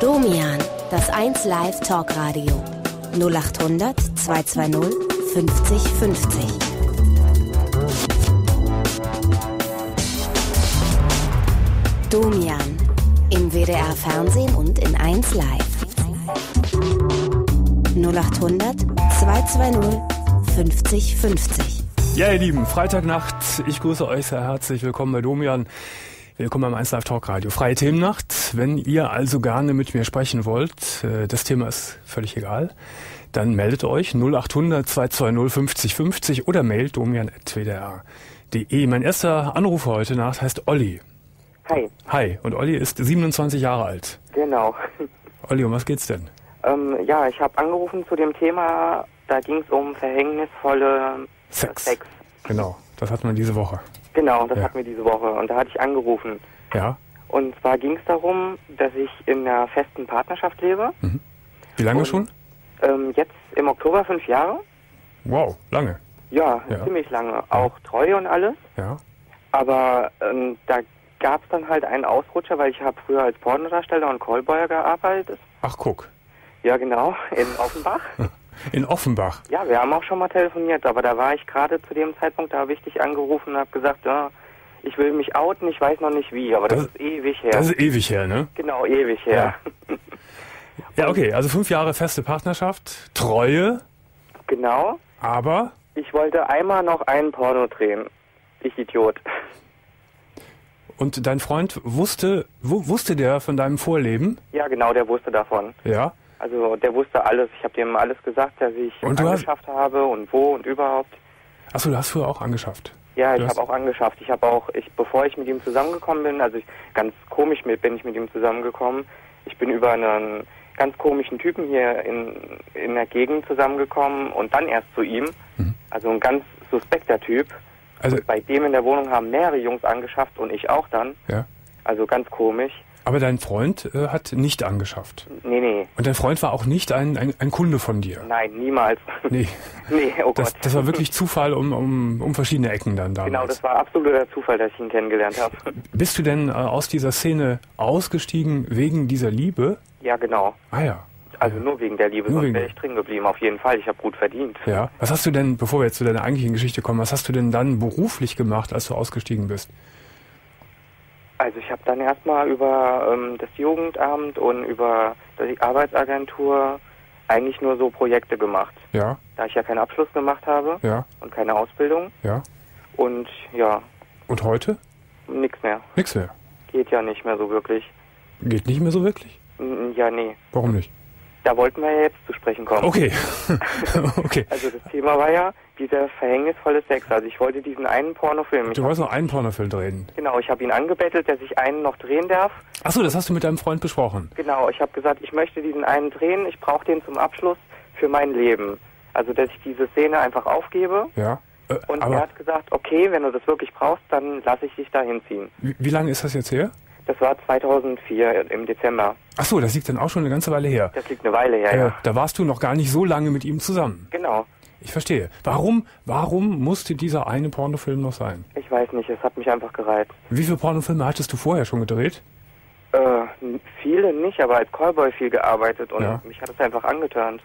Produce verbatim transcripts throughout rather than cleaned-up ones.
Domian, das eins Live Talkradio. null acht hundert zweihundertzweißig fünfzig fünfzig. Domian, im W D R Fernsehen und in eins Live. null acht hundert zweihundertzweißig fünfzig fünfzig. Ja, ihr Lieben, Freitagnacht. Ich grüße euch sehr herzlich. Willkommen bei Domian. Willkommen beim eins Live Talkradio. Freie Themennacht. Wenn ihr also gerne mit mir sprechen wollt, das Thema ist völlig egal, dann meldet euch null acht hundert zweihundertzweißig fünfzig fünfzig oder mailt domian at w d r punkt d e. Mein erster Anruf heute Nacht heißt Olli. Hi. Hi. Und Olli ist siebenundzwanzig Jahre alt. Genau. Olli, um was geht's denn? Ähm, ja, ich habe angerufen zu dem Thema, da ging es um verhängnisvolle Sex. Sex. Genau, das hatten wir diese Woche. Genau, das Ja. hatten wir diese Woche und da hatte ich angerufen. Ja. Und zwar ging es darum, dass ich in einer festen Partnerschaft lebe. Mhm. Wie lange Und, schon? Ähm, jetzt im Oktober fünf Jahre. Wow, lange. Ja, Ja. ziemlich lange. Auch Treue und alles. Ja. Aber ähm, da gab es dann halt einen Ausrutscher, weil ich habe früher als Pornodarsteller und Callboy gearbeitet. Ach, guck. Ja, genau, in Offenbach. In Offenbach. Ja, wir haben auch schon mal telefoniert, aber da war ich gerade zu dem Zeitpunkt, da habe ich dich angerufen und habe gesagt, ja, ich will mich outen, ich weiß noch nicht wie, aber das, Das- ist ewig her. Das ist ewig her, ne? Genau, ewig her. Ja, okay, also fünf Jahre feste Partnerschaft, Treue, Genau. aber Ich wollte einmal noch einen Porno drehen. Ich Idiot. und dein Freund wusste, wu- wusste der von deinem Vorleben? Ja, genau, der wusste davon. Ja. Also der wusste alles. Ich habe dem alles gesagt, dass ich Und du hast- angeschafft habe und wo und überhaupt. Achso, du hast früher auch angeschafft. Ja, Du ich hast- habe auch angeschafft. Ich habe auch, ich, bevor ich mit ihm zusammengekommen bin, also ich, ganz komisch mit, bin ich mit ihm zusammengekommen. Ich bin über einen ganz komischen Typen hier in, in der Gegend zusammengekommen und dann erst zu ihm. Mhm. Also ein ganz suspekter Typ. Also, Bei dem in der Wohnung haben mehrere Jungs angeschafft und ich auch dann. ja. Also ganz komisch. Aber dein Freund äh, hat nicht angeschafft. Nee, nee, Und dein Freund war auch nicht ein, ein, ein Kunde von dir. nein, niemals. Nee, Nee, oh das, Gott. das war wirklich Zufall um, um, um verschiedene Ecken dann damals. Genau, das war absoluter Zufall, dass ich ihn kennengelernt habe. Bist du denn äh, aus dieser Szene ausgestiegen wegen dieser Liebe? Ja, genau. Ah ja. Also nur wegen der Liebe, Nur sonst wegen wäre der- ich drin geblieben, auf jeden Fall. Ich habe gut verdient. Ja. Was hast du denn, bevor wir jetzt zu deiner eigentlichen Geschichte kommen, was hast du denn dann beruflich gemacht, als du ausgestiegen bist? Also ich habe dann erstmal über ähm, das Jugendamt und über die Arbeitsagentur eigentlich nur so Projekte gemacht. Ja, Da ich ja keinen Abschluss gemacht habe ja, und keine Ausbildung ja. und ja, Und heute? nichts mehr. Nix mehr. Geht ja nicht mehr so wirklich. Geht nicht mehr so wirklich? N- Ja, nee. Warum nicht? Da wollten wir ja jetzt zu sprechen kommen. Okay. Okay. Also das Thema war ja dieser verhängnisvolle Sex. Also ich wollte diesen einen Pornofilm. Ich Du wolltest noch einen Pornofilm drehen. Genau, ich habe ihn angebettelt, dass ich einen noch drehen darf. Achso, das hast du mit deinem Freund besprochen. Genau, ich habe gesagt, ich möchte diesen einen drehen, ich brauche den zum Abschluss für mein Leben. Also, dass ich diese Szene einfach aufgebe. Ja. Äh, Und er aber hat gesagt, okay, wenn du das wirklich brauchst, dann lasse ich dich da hinziehen. wie, wie lange ist das jetzt her? Das war zweitausendvier im Dezember. Achso, das liegt dann auch schon eine ganze Weile her. Das liegt eine Weile her, Äh, ja. da warst du noch gar nicht so lange mit ihm zusammen. Genau. Ich verstehe. Warum, warum musste dieser eine Pornofilm noch sein? Ich weiß nicht, es hat mich einfach gereizt. Wie viele Pornofilme hattest du vorher schon gedreht? Äh, n- viele nicht, aber als Callboy viel gearbeitet und Ja. mich hat es einfach angeturnt.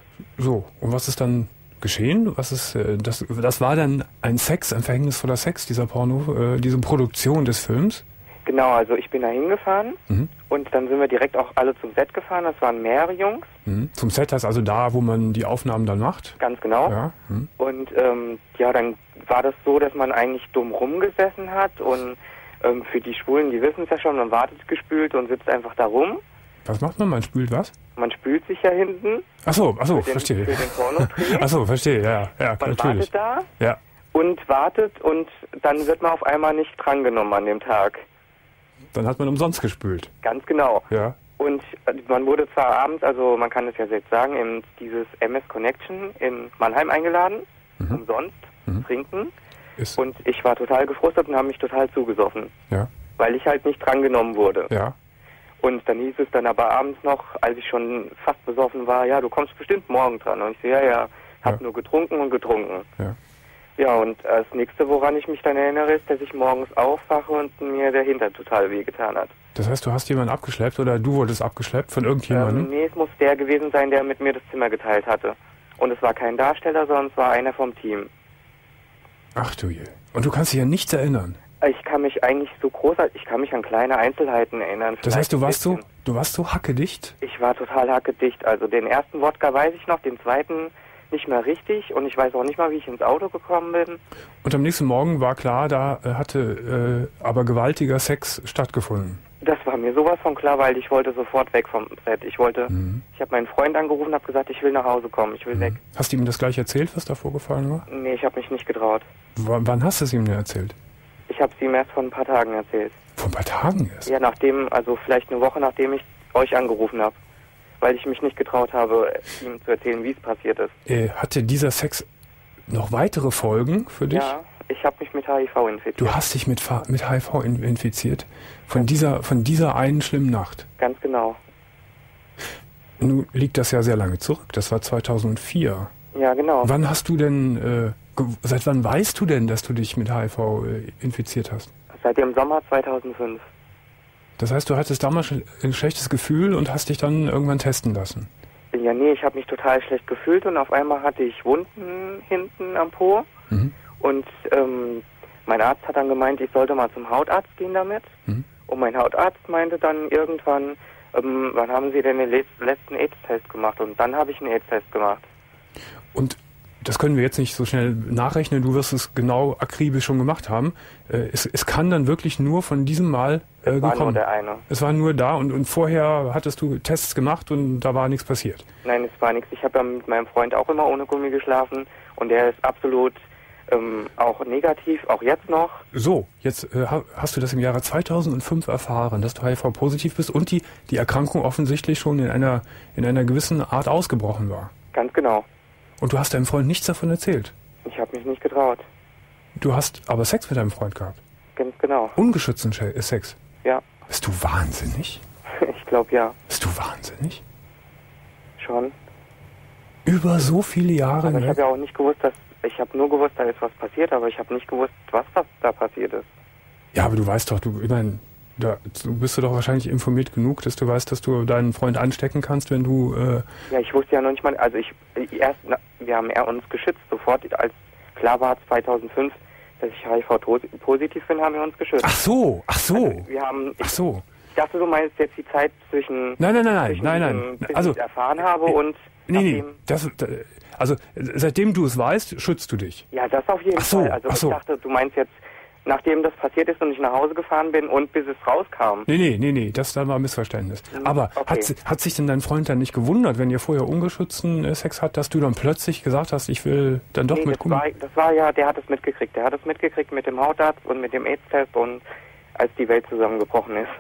So, und was ist dann geschehen? Was ist, äh, das, das war dann ein Sex, ein verhängnisvoller Sex, dieser Porno, äh, diese Produktion des Films? Genau, also ich bin da hingefahren Mhm. und dann sind wir direkt auch alle zum Set gefahren. Das waren mehrere Jungs, Mhm. Zum Set heißt also da, wo man die Aufnahmen dann macht? ganz genau. Ja. Mhm. Und ähm, ja, dann war das so, dass man eigentlich dumm rumgesessen hat und ähm, für die Schwulen, die wissen es ja schon, man wartet gespült und sitzt einfach da rum. Was macht man? Man spült was? Man spült sich ja hinten Achso, achso, für den, verstehe. für den Pornodreh. Achso, verstehe, ja, ja, Man natürlich. wartet da Ja, und wartet und dann wird man auf einmal nicht drangenommen an dem Tag. dann hat man umsonst gespült. Ganz genau. Ja, Und äh, man wurde zwar abends, also man kann es ja jetzt sagen, in dieses M S Connection in Mannheim eingeladen, Mhm. umsonst, Mhm. trinken. ist, Und ich war total gefrustet und habe mich total zugesoffen, ja, weil ich halt nicht drangenommen wurde. ja, Und dann hieß es dann aber abends noch, als ich schon fast besoffen war, ja, du kommst bestimmt morgen dran. Und ich so, ja, ja, hab Ja. nur getrunken und getrunken. ja. Ja, und das nächste, woran ich mich dann erinnere, ist, dass ich morgens aufwache und mir der Hintern total wehgetan hat. Das heißt, du hast jemanden abgeschleppt oder du wurdest abgeschleppt von irgendjemandem? Ähm, nee, es muss der gewesen sein, der mit mir das Zimmer geteilt hatte. Und es war kein Darsteller, sondern es war einer vom Team. Ach du je. Und du kannst dich an nichts erinnern? Ich kann mich eigentlich so großartig, ich kann mich an kleine Einzelheiten erinnern. Das heißt, du warst so, du warst so hackedicht? Ich war total hackedicht. Also den ersten Wodka weiß ich noch, den zweiten nicht mehr richtig und ich weiß auch nicht mal, wie ich ins Auto gekommen bin. Und am nächsten Morgen war klar, da äh, hatte äh, aber gewaltiger Sex stattgefunden. Das war mir sowas von klar, weil ich wollte sofort weg vom Set. Ich wollte, Mhm. ich habe meinen Freund angerufen und habe gesagt, ich will nach Hause kommen, ich will Mhm. weg. Hast du ihm das gleich erzählt, was da vorgefallen war? Nee, ich habe mich nicht getraut. W wann hast du es ihm denn erzählt? Ich habe es ihm erst vor ein paar Tagen erzählt. Vor ein paar Tagen erst? Ja, nachdem, also vielleicht eine Woche nachdem ich euch angerufen habe. Weil ich mich nicht getraut habe, ihm zu erzählen, wie es passiert ist. Äh, hatte dieser Sex noch weitere Folgen für dich? Ja, ich habe mich mit H I V infiziert. Du hast dich mit, Fa- mit H I V in- infiziert? Von dieser, von dieser einen schlimmen Nacht? Ganz genau. Nun liegt das ja sehr lange zurück. Das war zweitausendvier. Ja, genau. Wann hast du denn, äh, ge- seit wann weißt du denn, dass du dich mit H I V äh, infiziert hast? Seit dem Sommer zweitausendfünf. Das heißt, du hattest damals schon ein schlechtes Gefühl und hast dich dann irgendwann testen lassen? Ja, nee, ich habe mich total schlecht gefühlt und auf einmal hatte ich Wunden hinten am Po. Mhm. Und ähm, mein Arzt hat dann gemeint, ich sollte mal zum Hautarzt gehen damit. Mhm. Und mein Hautarzt meinte dann irgendwann, ähm, wann haben Sie denn den le- letzten AIDS-Test gemacht? Und dann habe ich einen AIDS-Test gemacht. Und das können wir jetzt nicht so schnell nachrechnen, du wirst es genau akribisch schon gemacht haben. Äh, es, es kann dann wirklich nur von diesem Mal äh, Das war gekommen. nur der eine. Es war nur da und, und vorher hattest du Tests gemacht und da war nichts passiert. Nein, es war nichts. Ich habe ja mit meinem Freund auch immer ohne Gummi geschlafen und der ist absolut ähm, auch negativ, auch jetzt noch. So, jetzt äh, ha- hast du das im Jahre zweitausendfünf erfahren, dass du H I V-positiv bist und die, die Erkrankung offensichtlich schon in einer, in einer gewissen Art ausgebrochen war. Ganz genau. Und du hast deinem Freund nichts davon erzählt. Ich habe mich nicht getraut. Du hast aber Sex mit deinem Freund gehabt. Ganz genau. Ungeschützten Sche- Sex. Ja, Bist du wahnsinnig? ich glaube ja. Bist du wahnsinnig? Schon. Über so viele Jahre Aber ich hinweg? habe ja auch nicht gewusst, dass... Ich habe nur gewusst, da ist was passiert, aber ich habe nicht gewusst, was das da passiert ist. Ja, aber du weißt doch, du, ich meine, da du bist du doch wahrscheinlich informiert genug, dass du weißt, dass du deinen Freund anstecken kannst, wenn du... Äh, Ja, ich wusste ja noch nicht mal... Also ich... Erst, na, wir haben eher uns geschützt. Sofort, als klar war zweitausendfünf, dass ich H I V-positiv bin, haben wir uns geschützt. ach so, ach so, Also wir haben... Ich, ach so. ich dachte, du meinst jetzt die Zeit zwischen... Nein, nein, nein, nein, zwischen nein, diesem, nein. bis Also, ich es erfahren habe und... nee, nee, nachdem- das, da- also seitdem du es weißt, schützt du dich. Ja, das auf jeden Ach so, Fall. Also ach ich so. dachte, du meinst jetzt, nachdem das passiert ist und ich nach Hause gefahren bin und bis es rauskam. Nee, nee, nee, nee, das da war ein Missverständnis. Mhm, Aber okay. hat, si- hat sich denn dein Freund dann nicht gewundert, wenn ihr vorher ungeschützten äh, Sex hat, dass du dann plötzlich gesagt hast, ich will dann doch Nee, mit das Gummi? war, das war ja, der hat es mitgekriegt. Der hat es mitgekriegt mit dem Hautarzt und mit dem AIDS-Test und als die Welt zusammengebrochen ist.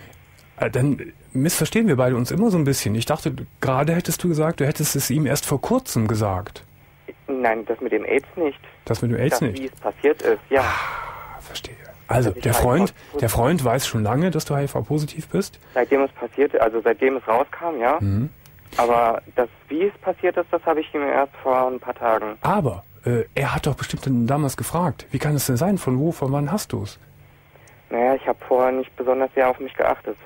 Äh, Dann missverstehen wir beide uns immer so ein bisschen. Ich dachte, du- gerade hättest du gesagt, du hättest es ihm erst vor kurzem gesagt. Nein, das mit dem AIDS nicht. Das mit dem AIDS das, nicht. wie es passiert ist, ja. Ah, verstehe. Also, Dass ich der H I V Freund, positiv der Freund weiß schon lange, dass du H I V-positiv bist. Seitdem es passierte, also seitdem es rauskam, ja. Mhm. Aber das, wie es passiert ist, das habe ich ihm erst vor ein paar Tagen. Aber äh, er hat doch bestimmt dann damals gefragt, wie kann es denn sein? Von wo, von wann hast du es? Naja, ich habe vorher nicht besonders sehr auf mich geachtet.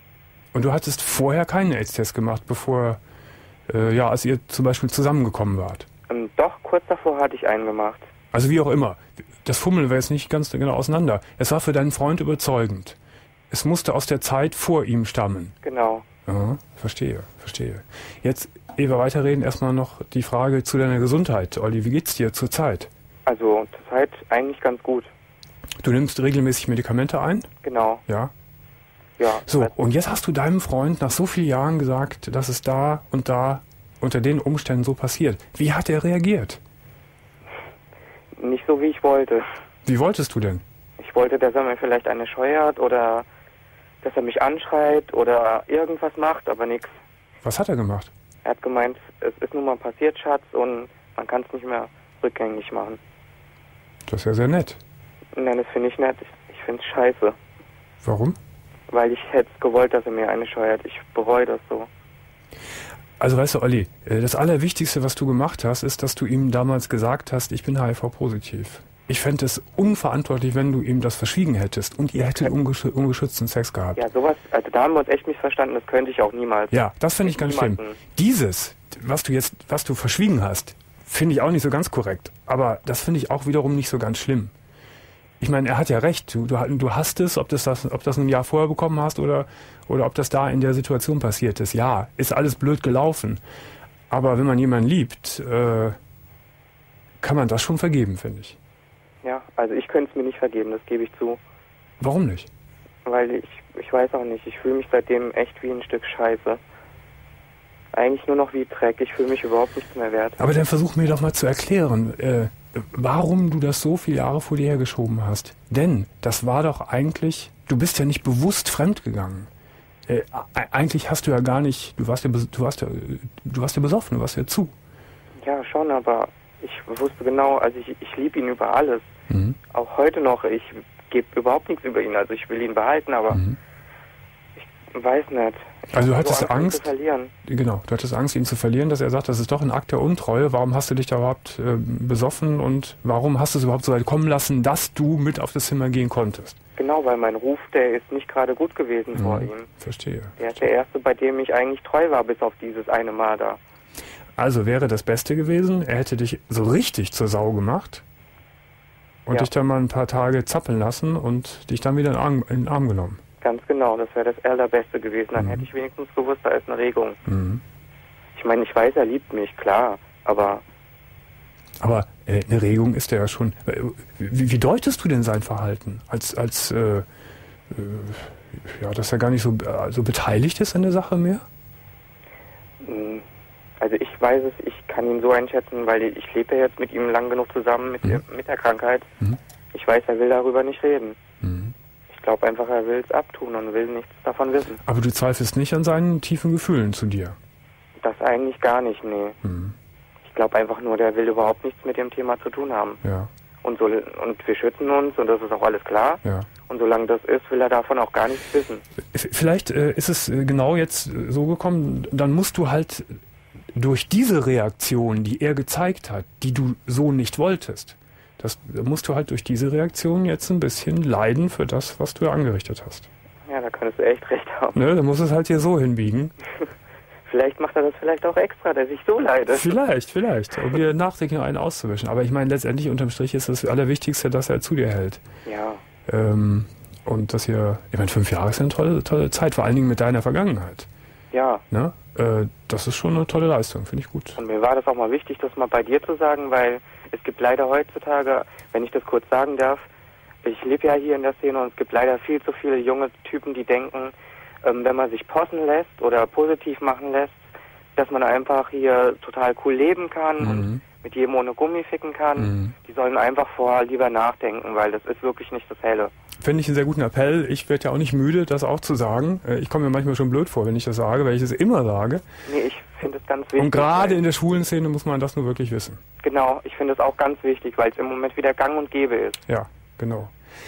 Und du hattest vorher keinen AIDS-Test gemacht, bevor, äh, ja, als ihr zum Beispiel zusammengekommen wart. Ähm, doch, kurz davor hatte ich einen gemacht. Also wie auch immer. Das fummeln wir jetzt nicht ganz genau auseinander. Es war für deinen Freund überzeugend. Es musste aus der Zeit vor ihm stammen. Genau. Aha, verstehe, verstehe. Jetzt, ehe wir weiterreden, erstmal noch die Frage zu deiner Gesundheit. Olli, wie geht's dir zurzeit? Also zurzeit eigentlich ganz gut. Du nimmst regelmäßig Medikamente ein? Genau. Ja. Ja. So, also, und jetzt hast du deinem Freund nach so vielen Jahren gesagt, dass es da und da unter den Umständen so passiert. Wie hat er reagiert? nicht so, wie ich wollte. Wie wolltest du denn? Ich wollte, dass er mir vielleicht eine scheuert oder dass er mich anschreit oder irgendwas macht, aber nichts. Was hat er gemacht? Er hat gemeint, es ist nun mal passiert, Schatz, und man kann es nicht mehr rückgängig machen. Das ist ja sehr nett. Nein, das finde ich nett. Ich, ich finde es scheiße. Warum? Weil ich hätte es gewollt, dass er mir eine scheuert. Ich bereue das so. Also weißt du, Olli, das Allerwichtigste, was du gemacht hast, ist, dass du ihm damals gesagt hast, ich bin H I V-positiv. ich fände es unverantwortlich, wenn du ihm das verschwiegen hättest und ihr hättet ungeschü ungeschützten Sex gehabt. Ja, sowas, also da haben wir uns echt missverstanden, das könnte ich auch niemals. Ja, das finde ich ganz schlimm. Dieses, was du jetzt, was du verschwiegen hast, finde ich auch nicht so ganz korrekt. Aber das finde ich auch wiederum nicht so ganz schlimm. Ich meine, er hat ja recht. Du, du, du hast es, ob das, das, ob das ein Jahr vorher bekommen hast oder, oder ob das da in der Situation passiert ist. Ja, ist alles blöd gelaufen. Aber wenn man jemanden liebt, äh, kann man das schon vergeben, finde ich. Ja, also ich könnte es mir nicht vergeben, das gebe ich zu. Warum nicht? Weil ich, ich weiß auch nicht, ich fühle mich seitdem echt wie ein Stück Scheiße. Eigentlich nur noch wie Dreck, ich fühle mich überhaupt nichts mehr wert. Aber dann versuch mir doch mal zu erklären, äh, warum du das so viele Jahre vor dir hergeschoben hast. Denn das war doch eigentlich, du bist ja nicht bewusst fremdgegangen. Äh, eigentlich hast du ja gar nicht, du warst ja, du warst ja, du warst ja besoffen, du warst ja zu. Ja, schon, aber ich wusste genau, also ich, ich liebe ihn über alles. Mhm. Auch heute noch, ich gebe überhaupt nichts über ihn, also ich will ihn behalten, aber mhm. ich weiß nicht. Ich also du hattest so Angst, Angst, ihn zu verlieren. Genau, du hattest Angst, ihn zu verlieren, dass er sagt, das ist doch ein Akt der Untreue. Warum hast du dich da überhaupt äh, besoffen und warum hast du es überhaupt so weit kommen lassen, dass du mit auf das Zimmer gehen konntest? Genau, weil mein Ruf, der ist nicht gerade gut gewesen mhm. vor ihm. Verstehe. Der ist der Erste, bei dem ich eigentlich treu war, bis auf dieses eine Mal da. Also wäre das Beste gewesen, er hätte dich so richtig zur Sau gemacht und ja. dich dann mal ein paar Tage zappeln lassen und dich dann wieder in den Arm, in den Arm genommen. Ganz genau, das wäre das Allerbeste gewesen. Dann mhm. hätte ich wenigstens gewusst, da ist eine Regung. Mhm. Ich meine, ich weiß, er liebt mich, klar, aber... Aber äh, eine Regung ist er ja schon... Äh, wie, wie deutest du denn sein Verhalten? Als, als äh, äh, ja, dass er gar nicht so, äh, so beteiligt ist an der Sache mehr? Also ich weiß es, ich kann ihn so einschätzen, weil ich lebe ja jetzt mit ihm lang genug zusammen mit, mhm. der, mit der Krankheit. Mhm. Ich weiß, er will darüber nicht reden. Mhm. Ich glaube einfach, er will es abtun und will nichts davon wissen. Aber du zweifelst nicht an seinen tiefen Gefühlen zu dir? Das eigentlich gar nicht, nee. Mhm. Ich glaube einfach nur, der will überhaupt nichts mit dem Thema zu tun haben. Ja. Und, so, und wir schützen uns und das ist auch alles klar. Ja. Und solange das ist, will er davon auch gar nichts wissen. Vielleicht äh, ist es genau jetzt so gekommen, dann musst du halt durch diese Reaktion, die er gezeigt hat, die du so nicht wolltest, das musst du halt durch diese Reaktion jetzt ein bisschen leiden für das, was du angerichtet hast. Ja, da könntest du echt recht haben. Ne, dann musst du es halt hier so hinbiegen. Vielleicht macht er das vielleicht auch extra, dass ich so leide. Vielleicht, vielleicht, um dir nachträglich noch einen auszuwischen. Aber ich meine, letztendlich unterm Strich ist das Allerwichtigste, dass er zu dir hält. Ja. Ähm, und dass ihr, ich meine, fünf Jahre ist ja eine tolle, tolle Zeit, vor allen Dingen mit deiner Vergangenheit. Ja. Ne? Äh, das ist schon eine tolle Leistung, finde ich gut. Und mir war das auch mal wichtig, das mal bei dir zu sagen, weil es gibt leider heutzutage, wenn ich das kurz sagen darf, ich lebe ja hier in der Szene und es gibt leider viel zu viele junge Typen, die denken, ähm, wenn man sich possen lässt oder positiv machen lässt, dass man einfach hier total cool leben kann mhm. und mit jedem ohne Gummi ficken kann. Mhm. Die sollen einfach vorher lieber nachdenken, weil das ist wirklich nicht das Helle. Finde ich einen sehr guten Appell. Ich werde ja auch nicht müde, das auch zu sagen. Ich komme mir manchmal schon blöd vor, wenn ich das sage, weil ich es immer sage. Nee, ich finde es ganz wichtig. Und gerade in der schwulen Szene muss man das nur wirklich wissen. Genau, ich finde es auch ganz wichtig, weil es im Moment wieder gang und gäbe ist. Ja, genau.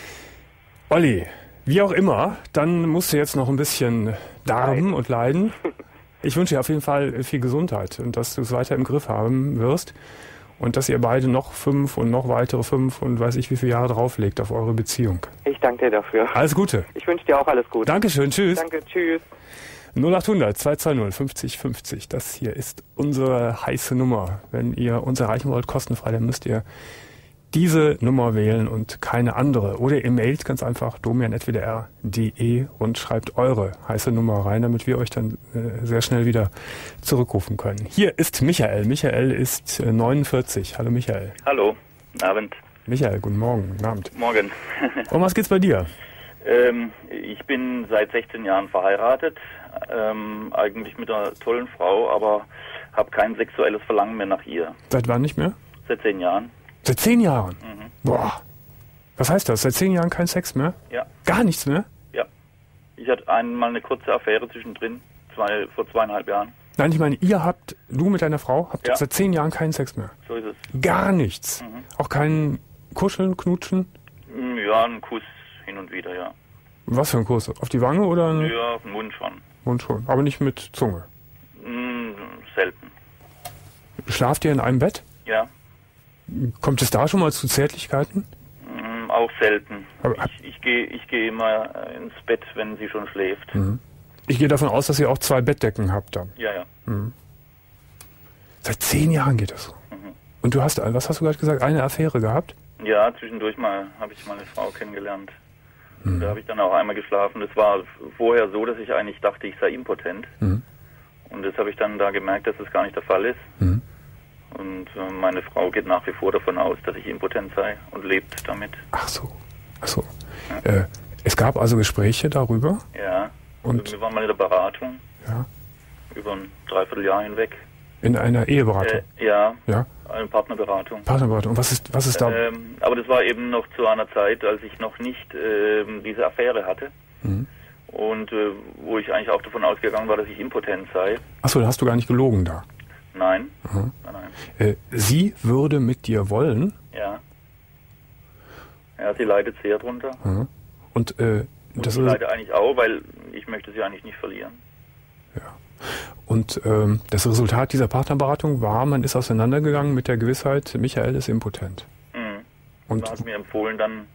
Olli, wie auch immer, dann musst du jetzt noch ein bisschen darben Leid. und leiden. Ich wünsche dir auf jeden Fall viel Gesundheit und dass du es weiter im Griff haben wirst und dass ihr beide noch fünf und noch weitere fünf und weiß ich wie viele Jahre drauflegt auf eure Beziehung. Ich danke dir dafür. Alles Gute. Ich wünsche dir auch alles Gute. Dankeschön, tschüss. Danke, tschüss. null acht hundert zwei zwei null fünfzig fünfzig, das hier ist unsere heiße Nummer. Wenn ihr uns erreichen wollt, kostenfrei, dann müsst ihr diese Nummer wählen und keine andere. Oder ihr mailt ganz einfach domian at w d r punkt d e und schreibt eure heiße Nummer rein, damit wir euch dann äh, sehr schnell wieder zurückrufen können. Hier ist Michael. Michael ist äh, neunundvierzig. Hallo Michael. Hallo, guten Abend. Michael, guten Morgen. Guten Abend. Morgen. Um was geht's bei dir? Ähm, ich bin seit sechzehn Jahren verheiratet, ähm, eigentlich mit einer tollen Frau, aber habe kein sexuelles Verlangen mehr nach ihr. Seit wann nicht mehr? Seit zehn Jahren. Seit zehn Jahren? Mhm. Boah. Was heißt das? Seit zehn Jahren kein Sex mehr? Ja. Gar nichts mehr? Ja. Ich hatte einmal eine kurze Affäre zwischendrin, zwei, vor zweieinhalb Jahren. Nein, ich meine, ihr habt, du mit deiner Frau, habt ja. seit zehn Jahren keinen Sex mehr? So ist es. Gar nichts? Mhm. Auch kein Kuscheln, Knutschen? Ja, ein Kuss hin und wieder, ja. Was für ein Kuss? Auf die Wange oder? Ein ja, auf den Mund schon. Mund schon, aber nicht mit Zunge? Mm, selten. Schlaft ihr in einem Bett? Ja. Kommt es da schon mal zu Zärtlichkeiten? Mm, auch selten. Aber, ich ich gehe ich geh immer ins Bett, wenn sie schon schläft. Mhm. Ich gehe davon aus, dass ihr auch zwei Bettdecken habt dann. Ja, ja. Mhm. Seit zehn Jahren geht das so. Mhm. Und du hast, was hast du gerade gesagt, eine Affäre gehabt? Ja, zwischendurch mal habe ich mal eine Frau kennengelernt. Mhm. Da habe ich dann auch einmal geschlafen. Das war vorher so, dass ich eigentlich dachte, ich sei impotent. Mhm. Und das habe ich dann da gemerkt, dass das gar nicht der Fall ist. Mhm. Und äh, meine Frau geht nach wie vor davon aus, dass ich impotent sei und lebt damit. Ach so. Ach so. Ja. Äh, es gab also Gespräche darüber? Ja. Und also wir waren mal in der Beratung. Ja. Über ein Dreivierteljahr hinweg. In einer Eheberatung? Äh, ja. Ja. Eine Partnerberatung. Partnerberatung. Und was ist, was ist da? Ähm, aber das war eben noch zu einer Zeit, als ich noch nicht ähm, diese Affäre hatte. Mhm. Und äh, wo ich eigentlich auch davon ausgegangen war, dass ich impotent sei. Achso, da hast du gar nicht gelogen da? Nein. Mhm. Nein, nein. Äh, sie würde mit dir wollen? Ja. Ja, sie leidet sehr drunter. Mhm. Und, äh, Und das ich ist, leide eigentlich auch, weil ich möchte sie eigentlich nicht verlieren. ja. Und ähm, das Resultat dieser Partnerberatung war, man ist auseinandergegangen mit der Gewissheit, Michael ist impotent. Mhm. Und Man hat mir empfohlen, dann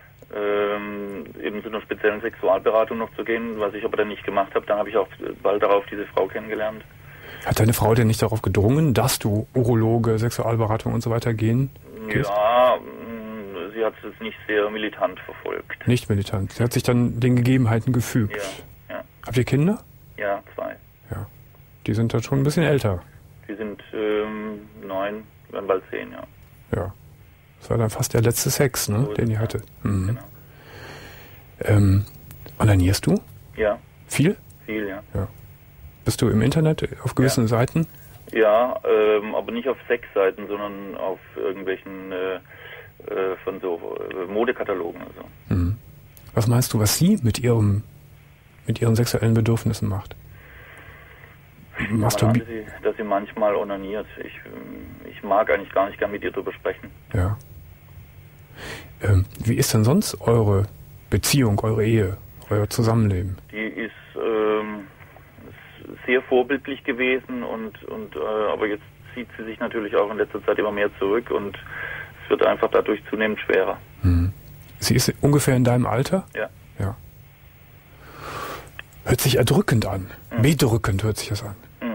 ähm, eben zu einer speziellen Sexualberatung noch zu gehen, was ich aber dann nicht gemacht habe. Dann habe ich auch bald darauf diese Frau kennengelernt. hat deine Frau denn nicht darauf gedrungen, dass du Urologe, Sexualberatung und so weiter gehen gehst? Ja, mh, sie hat es nicht sehr militant verfolgt. Nicht militant. Sie hat sich dann den Gegebenheiten gefügt. Ja, ja. Habt ihr Kinder? Ja, zwei. Ja. Die sind dann schon ein bisschen älter. Die sind ähm, neun, werden bald zehn, ja. Ja. Das war dann fast der letzte Sex, ne, So ist den es, ihr ja. hattet. Mhm. Genau. Ähm, onanierst du? Ja, Viel? viel, ja. Bist du im Internet auf gewissen Ja. Seiten? Ja, ähm, aber nicht auf Sexseiten, sondern auf irgendwelchen äh, äh, von so äh, Modekatalogen oder so. Mhm. Was meinst du, was sie mit ihrem mit ihren sexuellen Bedürfnissen macht? Machst du Man ahnt, dass sie, dass sie manchmal onaniert. Ich, ähm, ich mag eigentlich gar nicht gern mit ihr drüber sprechen. Ja. Ähm, wie ist denn sonst eure Beziehung, eure Ehe, euer Zusammenleben? Die ist ähm, sehr vorbildlich gewesen und und äh, aber jetzt zieht sie sich natürlich auch in letzter Zeit immer mehr zurück und es wird einfach dadurch zunehmend schwerer. Mhm. Sie ist ungefähr in deinem Alter? Ja. Ja. Hört sich erdrückend an. Mhm. Bedrückend hört sich das an. Mhm.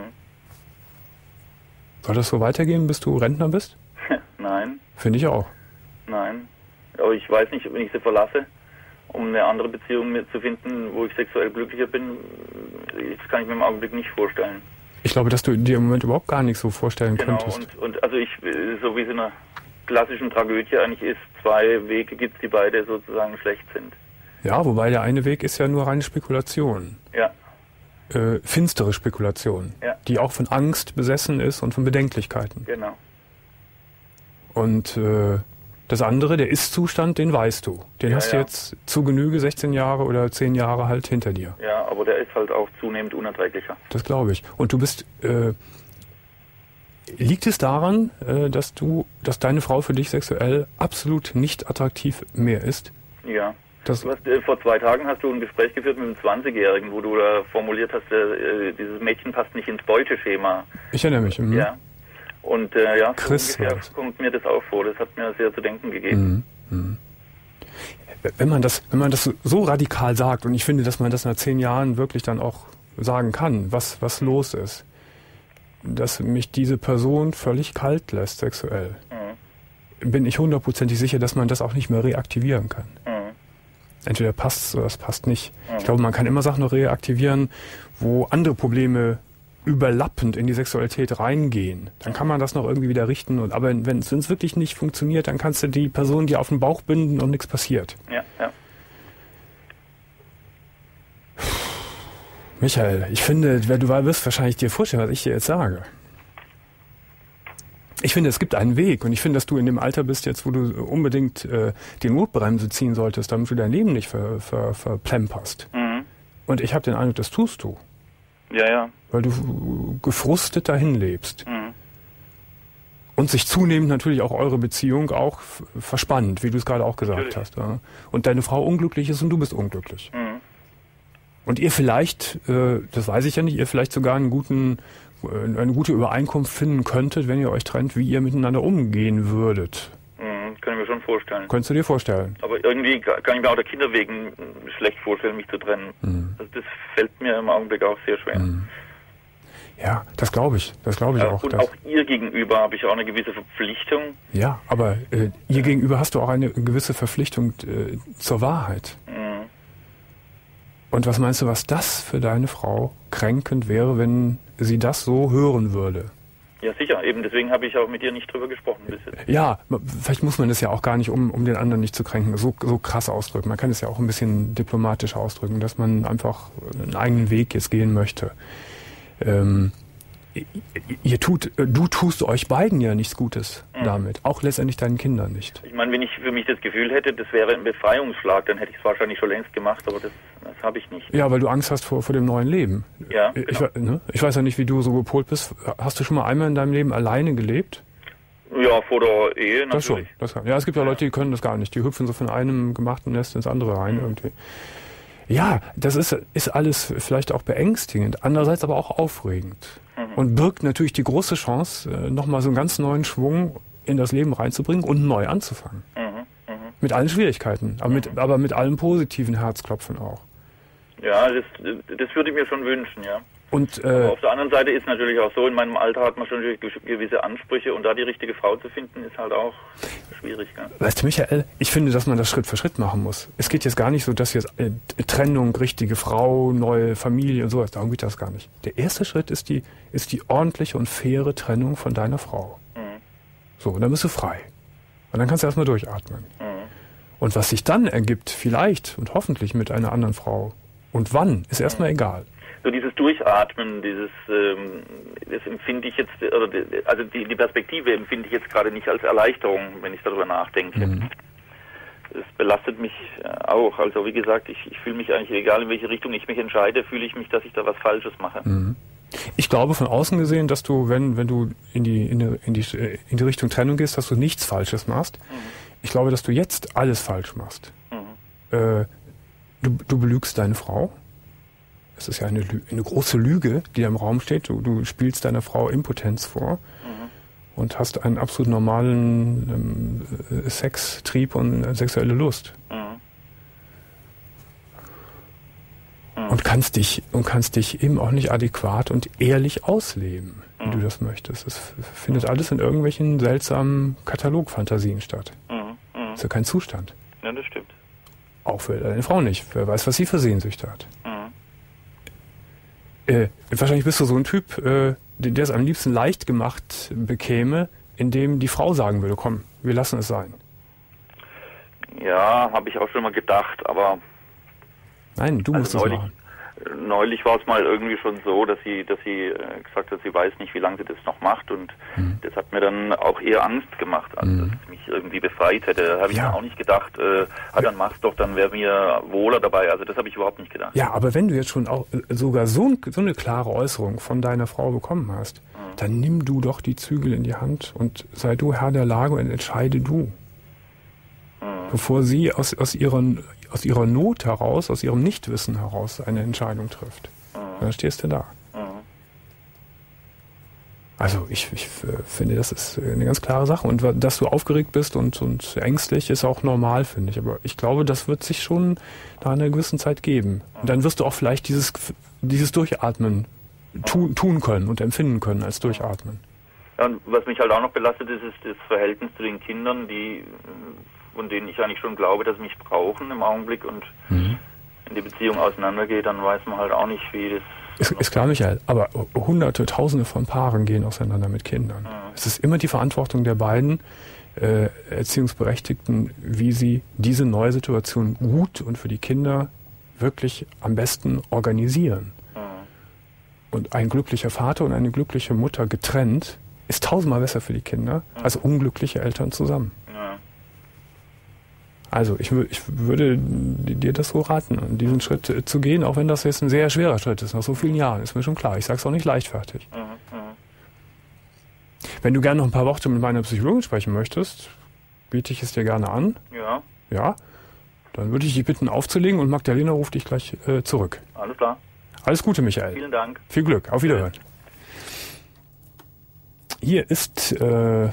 Soll das so weitergehen, bis du Rentner bist? Nein, Finde ich auch. nein. Aber ich weiß nicht, wenn ich sie verlasse, um eine andere Beziehung mit zu finden, wo ich sexuell glücklicher bin, das kann ich mir im Augenblick nicht vorstellen. Ich glaube, dass du dir im Moment überhaupt gar nicht so vorstellen Genau, könntest. und, und also ich, so wie es in einer klassischen Tragödie eigentlich ist, zwei Wege gibt es, die beide sozusagen schlecht sind. Ja, wobei der eine Weg ist ja nur reine Spekulation. Ja, Äh, finstere Spekulation, Ja. die auch von Angst besessen ist und von Bedenklichkeiten. genau. Und äh, das andere, der Ist-Zustand, den weißt du. Den Ja, hast du ja. jetzt zu Genüge sechzehn Jahre oder zehn Jahre halt hinter dir. Ja, aber der ist halt auch zunehmend unerträglicher. Das glaube ich. Und du bist, äh, liegt es daran, äh, dass du, dass deine Frau für dich sexuell absolut nicht attraktiv mehr ist? Ja. Das, Du hast, äh, vor zwei Tagen hast du ein Gespräch geführt mit einem zwanzigjährigen, wo du da formuliert hast, äh, dieses Mädchen passt nicht ins Beuteschema. ich erinnere mich. Mhm. Ja. Und äh, ja, so Chris ungefähr war das. kommt mir das auch vor. Das hat mir sehr zu denken gegeben. Mhm. Mhm. Wenn man das, wenn man das so radikal sagt, und ich finde, dass man das nach zehn Jahren wirklich dann auch sagen kann, was, was los ist, dass mich diese Person völlig kalt lässt sexuell, Mhm. bin ich hundertprozentig sicher, dass man das auch nicht mehr reaktivieren kann. Mhm. Entweder passt es oder es passt nicht. Mhm. Ich glaube, man kann immer Sachen noch reaktivieren, wo andere Probleme überlappend in die Sexualität reingehen. Dann kann man das noch irgendwie wieder richten. Und, aber wenn es wirklich nicht funktioniert, dann kannst du die Person dir auf den Bauch binden und nichts passiert. Ja, ja. Michael, ich finde, du wirst wahrscheinlich dir vorstellen, was ich dir jetzt sage. Ich finde, es gibt einen Weg und ich finde, dass du in dem Alter bist jetzt, wo du unbedingt äh, die Notbremse ziehen solltest, damit du dein Leben nicht ver, ver, verplemperst. Mhm. Und ich habe den Eindruck, das tust du, Ja, ja. weil du gefrustet dahin lebst. Mhm. Und sich zunehmend natürlich auch eure Beziehung auch f- verspannt, wie du es gerade auch gesagt Natürlich. hast. Ja. Und deine Frau unglücklich ist und du bist unglücklich. Mhm. Und ihr vielleicht, äh, das weiß ich ja nicht, ihr vielleicht sogar einen guten, eine gute Übereinkunft finden könntet, wenn ihr euch trennt, wie ihr miteinander umgehen würdet. Mhm, kann ich mir schon vorstellen. Könntest du dir vorstellen? Aber irgendwie kann ich mir auch der Kinder wegen schlecht vorstellen, mich zu trennen. Mhm. Also das fällt mir im Augenblick auch sehr schwer. Mhm. Ja, das glaube ich. Das glaube ich ja, auch. Und dass, auch ihr gegenüber habe ich auch eine gewisse Verpflichtung. Ja, aber äh, ihr gegenüber hast du auch eine gewisse Verpflichtung äh, zur Wahrheit. Mhm. Und was meinst du, was das für deine Frau kränkend wäre, wenn sie das so hören würde? Ja, sicher. Eben deswegen habe ich auch mit dir nicht drüber gesprochen bis jetzt. Ja, vielleicht muss man das ja auch gar nicht, um, um den anderen nicht zu kränken, so, so krass ausdrücken. Man kann es ja auch ein bisschen diplomatisch ausdrücken, dass man einfach einen eigenen Weg jetzt gehen möchte. Ähm, ihr tut, du tust euch beiden ja nichts Gutes mhm. damit, auch letztendlich deinen Kindern nicht. Ich meine, wenn ich für mich das Gefühl hätte, das wäre ein Befreiungsschlag, dann hätte ich es wahrscheinlich schon längst gemacht, aber das, das habe ich nicht. Ja, weil du Angst hast vor, vor dem neuen Leben. Ja, ich, genau. ne? ich weiß ja nicht, wie du so gepolt bist. Hast du schon mal einmal in deinem Leben alleine gelebt? Ja, vor der Ehe natürlich. Das schon. Das kann. Ja, es gibt ja, ja Leute, die können das gar nicht. Die hüpfen so von einem gemachten Nest ins andere rein mhm. irgendwie. Ja, das ist, ist alles vielleicht auch beängstigend, andererseits aber auch aufregend. Mhm. Und birgt natürlich die große Chance, nochmal so einen ganz neuen Schwung in das Leben reinzubringen und neu anzufangen. Mhm. Mhm. Mit allen Schwierigkeiten, aber mit, mhm. aber mit allem positiven Herzklopfen auch. Ja, das, das würde ich mir schon wünschen, ja. Und, äh, auf der anderen Seite ist natürlich auch so, in meinem Alter hat man schon gewisse Ansprüche und da die richtige Frau zu finden, ist halt auch schwierig. Ne? Weißt du, Michael, ich finde, dass man das Schritt für Schritt machen muss. Es geht jetzt gar nicht so, dass jetzt äh, Trennung, richtige Frau, neue Familie und sowas, darum geht das gar nicht. Der erste Schritt ist die, ist die ordentliche und faire Trennung von deiner Frau. Mhm. So, und dann bist du frei. Und dann kannst du erstmal durchatmen. Mhm. Und was sich dann ergibt, vielleicht und hoffentlich mit einer anderen Frau und wann, ist erstmal mhm. egal. So dieses Durchatmen, dieses, ähm, das empfinde ich jetzt, oder die, also die, die Perspektive empfinde ich jetzt gerade nicht als Erleichterung, wenn ich darüber nachdenke. Mhm. Es belastet mich auch. Also wie gesagt, ich, ich fühle mich eigentlich, egal in welche Richtung ich mich entscheide, fühle ich mich, dass ich da was Falsches mache. Mhm. Ich glaube von außen gesehen, dass du, wenn, wenn du in die, in die, in die, in die Richtung Trennung gehst, dass du nichts Falsches machst. Mhm. Ich glaube, dass du jetzt alles falsch machst. Mhm. Äh, du, du belügst deine Frau. Es ist ja eine, eine große Lüge, die da im Raum steht. Du, du spielst deiner Frau Impotenz vor mhm. und hast einen absolut normalen ähm, Sextrieb und äh, sexuelle Lust. Mhm. Mhm. Und kannst dich und kannst dich eben auch nicht adäquat und ehrlich ausleben, wie mhm. du das möchtest. Es findet alles in irgendwelchen seltsamen Katalogfantasien statt. Mhm. Mhm. Das ist ja kein Zustand. Ja, das stimmt. Auch für deine Frau nicht. Wer weiß, was sie für Sehnsüchte hat. Mhm. Äh, wahrscheinlich bist du so ein Typ, äh, der es am liebsten leicht gemacht bekäme, indem die Frau sagen würde, komm, wir lassen es sein. Ja, habe ich auch schon mal gedacht, aber... Nein, du musst also es machen. Neulich war es mal irgendwie schon so, dass sie, dass sie äh, gesagt hat, sie weiß nicht, wie lange sie das noch macht und mhm. das hat mir dann auch eher Angst gemacht, also mhm. dass es mich irgendwie befreit hätte. Da habe ich ja. mir auch nicht gedacht, äh, ah, dann mach's doch, dann wäre mir wohler dabei. Also das habe ich überhaupt nicht gedacht. Ja, aber wenn du jetzt schon auch äh, sogar so, ein, so eine klare Äußerung von deiner Frau bekommen hast, mhm. dann nimm du doch die Zügel in die Hand und sei du Herr der Lage und entscheide du. Mhm. Bevor sie aus, aus ihren aus ihrer Not heraus, aus ihrem Nichtwissen heraus eine Entscheidung trifft. Mhm. Dann stehst du da. Mhm. Also ich, ich finde, das ist eine ganz klare Sache. Und dass du aufgeregt bist und, und ängstlich, ist auch normal, finde ich. Aber ich glaube, das wird sich schon nach einer gewissen Zeit geben. Und dann wirst du auch vielleicht dieses, dieses Durchatmen tun, tun können und empfinden können als Durchatmen. Ja, und was mich halt auch noch belastet ist, ist das Verhältnis zu den Kindern, die... von denen ich eigentlich schon glaube, dass sie mich brauchen im Augenblick und mhm. wenn die Beziehung auseinandergeht, dann weiß man halt auch nicht, wie das... Ist, ist klar, Michael, aber hunderte, tausende von Paaren gehen auseinander mit Kindern. Mhm. Es ist immer die Verantwortung der beiden äh, Erziehungsberechtigten, wie sie diese neue Situation gut und für die Kinder wirklich am besten organisieren. Mhm. Und ein glücklicher Vater und eine glückliche Mutter getrennt ist tausendmal besser für die Kinder mhm. als unglückliche Eltern zusammen. Also ich, ich würde dir das so raten, diesen Schritt zu gehen, auch wenn das jetzt ein sehr schwerer Schritt ist, nach so vielen Jahren, ist mir schon klar. Ich sage es auch nicht leichtfertig. Mhm, mh. Wenn du gerne noch ein paar Worte mit meiner Psychologin sprechen möchtest, biete ich es dir gerne an. Ja. Ja? Dann würde ich dich bitten aufzulegen und Magdalena ruft dich gleich äh, zurück. Alles klar. Alles Gute, Michael. Vielen Dank. Viel Glück. Auf Wiederhören. hier ist äh,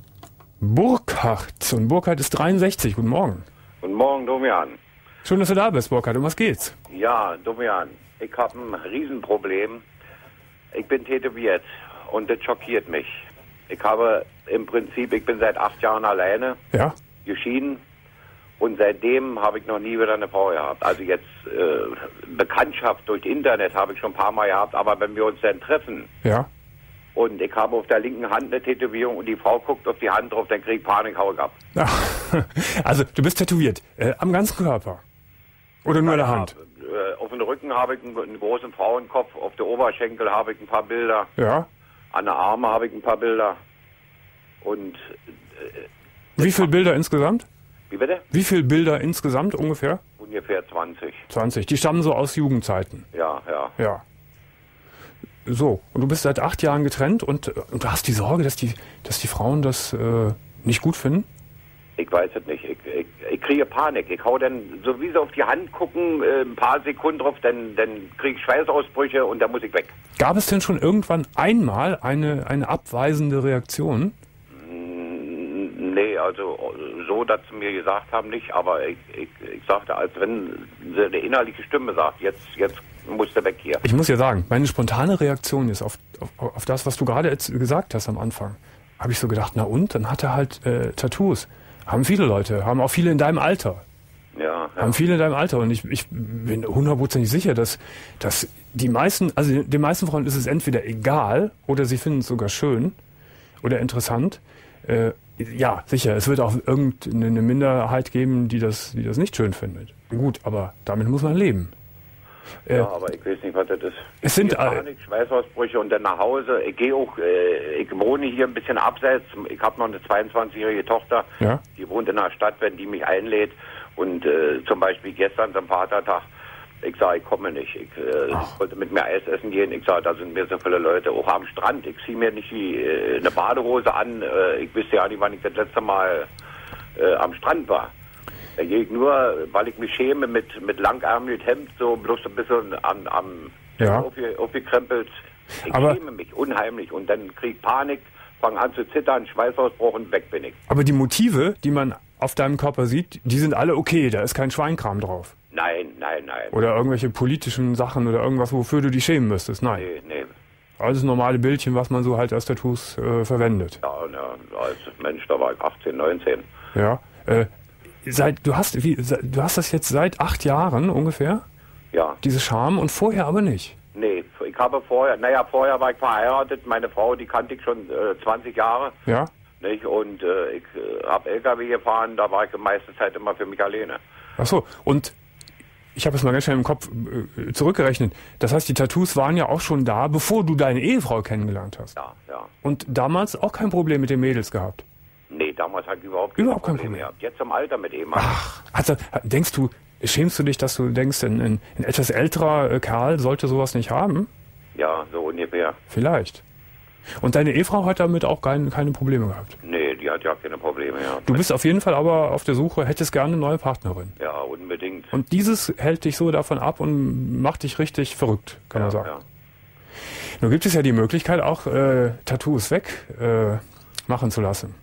Burkhard. Und Burkhard ist dreiundsechzig. Guten Morgen. Guten Morgen, Domian. Schön, dass du da bist, Burkhard. Um was geht's? Ja, Domian, ich habe ein Riesenproblem. Ich bin tätowiert und das schockiert mich. Ich habe im Prinzip, ich bin seit acht Jahren alleine, ja, geschieden. Und seitdem habe ich noch nie wieder eine Frau gehabt. Also jetzt äh, Bekanntschaft durch Internet habe ich schon ein paar Mal gehabt, aber wenn wir uns dann treffen ja, und ich habe auf der linken Hand eine Tätowierung und die Frau guckt auf die Hand drauf, dann kriege ich Panik, hau ich ab. Ach, also du bist tätowiert, äh, am ganzen Körper? Oder nur an der Hand? Äh, auf dem Rücken habe ich einen, einen großen Frauenkopf, auf der Oberschenkel habe ich ein paar Bilder, Ja. an der Arme habe ich ein paar Bilder. Und äh, Wie viele Bilder insgesamt? wie bitte? Wie viele Bilder insgesamt ungefähr? Ungefähr zwanzig. zwanzig. Die stammen so aus Jugendzeiten. Ja, ja. Ja. So, und du bist seit acht Jahren getrennt und, und du hast die Sorge, dass die, dass die Frauen das äh, nicht gut finden? Ich weiß es nicht. Ich, ich, ich kriege Panik. Ich hau dann, so wie sie auf die Hand gucken, äh, ein paar Sekunden drauf, dann, dann kriege ich Schweißausbrüche und dann muss ich weg. Gab es denn schon irgendwann einmal eine, eine abweisende Reaktion? Nee, also so, dass sie mir gesagt haben, nicht, aber ich, ich, ich sagte, als wenn sie eine innerliche Stimme sagt, jetzt, jetzt musst du weg hier. Ich muss ja sagen, meine spontane Reaktion ist auf, auf, auf das, was du gerade jetzt gesagt hast am Anfang. Habe ich so gedacht, na und? Dann hat er halt äh, Tattoos. Haben viele Leute, haben auch viele in deinem Alter. Ja, ja. Haben viele in deinem Alter. Und ich, ich bin hundertprozentig sicher, dass, dass die meisten, also den meisten Frauen ist es entweder egal oder sie finden es sogar schön oder interessant. Äh, ja, sicher, es wird auch irgendeine Minderheit geben, die das, die das nicht schön findet. Gut, aber damit muss man leben. Äh, Ja, aber ich weiß nicht, was das ist. Es sind Ich kriege Panik, Schweißausbrüche und dann nach Hause. Ich gehe auch, äh, ich wohne hier ein bisschen abseits. Ich habe noch eine zweiundzwanzigjährige Tochter, Ja. die wohnt in der Stadt, wenn die mich einlädt. Und äh, zum Beispiel gestern zum Vatertag, ich sage, ich komme nicht. Ich äh, wollte mit mir Eis essen gehen. Ich sage, da sind mir so viele Leute, auch am Strand. Ich ziehe mir nicht die, äh, eine Badehose an. Äh, ich wüsste ja nicht, wann ich das letzte Mal äh, am Strand war. Da gehe ich nur, weil ich mich schäme, mit, mit langärmelt Hemd, so bloß ein bisschen am, am Ja. aufge, aufgekrempelt. Ich Aber- schäme mich unheimlich und dann krieg ich Panik, fange an zu zittern, Schweißausbruch und weg bin ich. aber die Motive, die man auf deinem Körper sieht, die sind alle okay. Da ist kein Schweinkram drauf. Nein, nein, nein. Oder irgendwelche politischen Sachen oder irgendwas, wofür du dich schämen müsstest. Nein. Nee, nee. Alles normale Bildchen, was man so halt als Tattoos äh, verwendet. Ja, ja, als Mensch, da war ich achtzehn, neunzehn. Ja. Äh, seit, du, hast, wie, se- du hast das jetzt seit acht Jahren ungefähr, Ja. diese Scham, und vorher aber nicht. Nee, ich habe vorher, naja, vorher war ich verheiratet. Meine Frau, die kannte ich schon äh, zwanzig Jahre. Ja. Nicht? Und äh, ich äh, habe L K W gefahren, da war ich die meiste Zeit immer für mich alleine. Ach so. Und ich habe es mal ganz schnell im Kopf äh, zurückgerechnet. Das heißt, die Tattoos waren ja auch schon da, bevor du deine Ehefrau kennengelernt hast. Ja, ja. Und damals auch kein Problem mit den Mädels gehabt. Nee, damals hatte ich überhaupt, Überhaupt kein Problem. gehabt. Jetzt im Alter mit ihm. Also, denkst du, schämst du dich, dass du denkst, ein, ein, ein etwas älterer äh, Kerl sollte sowas nicht haben? Ja, so ungefähr. Vielleicht. Und deine Ehefrau hat damit auch kein, keine Probleme gehabt. Nee, die hat ja keine Probleme, ja. Du bist auf jeden Fall aber auf der Suche, hättest gerne eine neue Partnerin. Ja, unbedingt. Und dieses hält dich so davon ab und macht dich richtig verrückt, kann ja, man sagen. Ja. Nun gibt es ja die Möglichkeit, auch äh, Tattoos weg äh, machen zu lassen.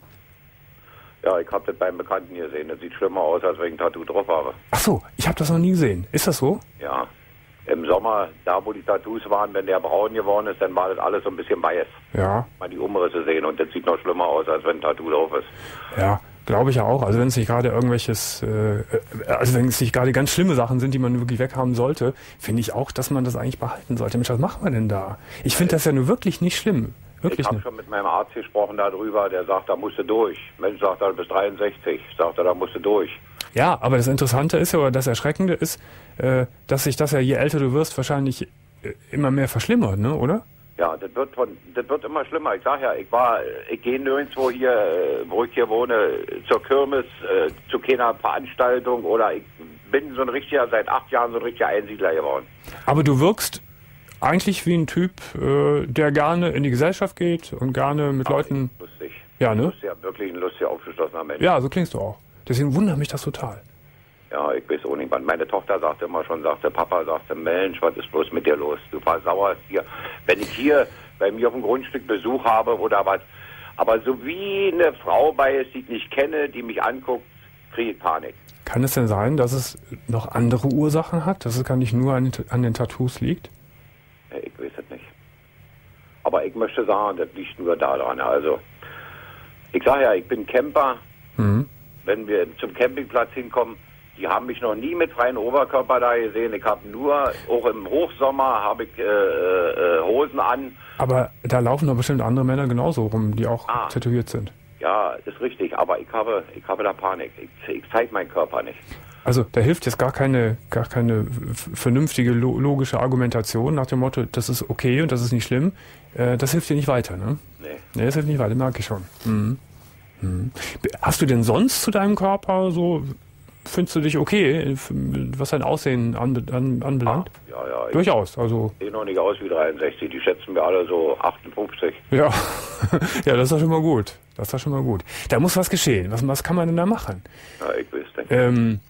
Ja, ich habe das beim Bekannten gesehen. Das sieht schlimmer aus, als wenn ich ein Tattoo drauf habe. Ach so, ich habe das noch nie gesehen. Ist das so? Ja. Im Sommer, da wo die Tattoos waren, wenn der braun geworden ist, dann war das alles so ein bisschen weiß. Ja, Mal die Umrisse sehen und das sieht noch schlimmer aus, als wenn ein Tattoo drauf ist. ja, glaube ich ja auch. Also wenn es nicht gerade irgendwelches, äh, also wenn es nicht gerade ganz schlimme Sachen sind, die man wirklich weghaben sollte, finde ich auch, dass man das eigentlich behalten sollte. Mensch, was machen wir denn da? Ich finde das ja nur wirklich nicht schlimm. Wirklich Ich habe nicht. schon mit meinem Arzt gesprochen darüber, der sagt, da musst du durch. Mensch, sagt er, du bist dreiundsechzig. Sagt er, da musst du durch. Ja, aber das Interessante ist ja, oder das Erschreckende ist, äh, dass sich das ja, je älter du wirst, wahrscheinlich äh, immer mehr verschlimmert, ne, oder? Ja, das wird von, das wird immer schlimmer. Ich sag ja, ich war, ich gehe nirgendwo hier, äh, wo ich hier wohne, zur Kirmes, äh, zu keiner Veranstaltung oder ich bin so ein richtiger, seit acht Jahren so ein richtiger Einsiedler geworden. Aber du wirkst eigentlich wie ein Typ, äh, der gerne in die Gesellschaft geht und gerne mit Aber Leuten... ich- Lustig. Ja, ne? Lustig, wirklich ein lustiger, aufgeschlossener Mensch. Ja, so klingst du auch. Deswegen wundert mich das total. Ja, ich weiß auch nicht. Meine Tochter sagte immer schon, sagte Papa, sagte, Mensch, was ist bloß mit dir los? Du versauerst hier. Wenn ich hier bei mir auf dem Grundstück Besuch habe oder was, aber so wie eine Frau bei ist, die ich nicht kenne, die mich anguckt, kriege ich Panik. Kann es denn sein, dass es noch andere Ursachen hat, dass es gar nicht nur an, an den Tattoos liegt? Ja, ich weiß es nicht. Aber ich möchte sagen, das liegt nur daran. Also, ich sage ja, ich bin Camper. Mhm. Wenn wir zum Campingplatz hinkommen, die haben mich noch nie mit freiem Oberkörper da gesehen. Ich habe nur, auch im Hochsommer, habe ich äh, äh, Hosen an. Aber da laufen doch bestimmt andere Männer genauso rum, die auch ah. tätowiert sind. Ja, ist richtig, aber ich habe, ich habe da Panik. Ich, ich zeige meinen Körper nicht. Also da hilft jetzt gar keine, gar keine vernünftige, logische Argumentation nach dem Motto, das ist okay und das ist nicht schlimm. Äh, das hilft dir nicht weiter, ne? Nee. Nee, das hilft nicht weiter, merke ich schon. Mhm. Mhm. Hast du denn sonst zu deinem Körper so, findest du dich okay, was dein Aussehen an, an, anbelangt? Ah, ja, ja. Durchaus, also. Ich sehe noch nicht aus wie dreiundsechzig, die schätzen wir alle so achtundfünfzig. Ja, ja, das ist doch schon mal gut. Das ist doch schon mal gut. Da muss was geschehen. Was, was kann man denn da machen? Ja, ich weiß nicht. Ähm,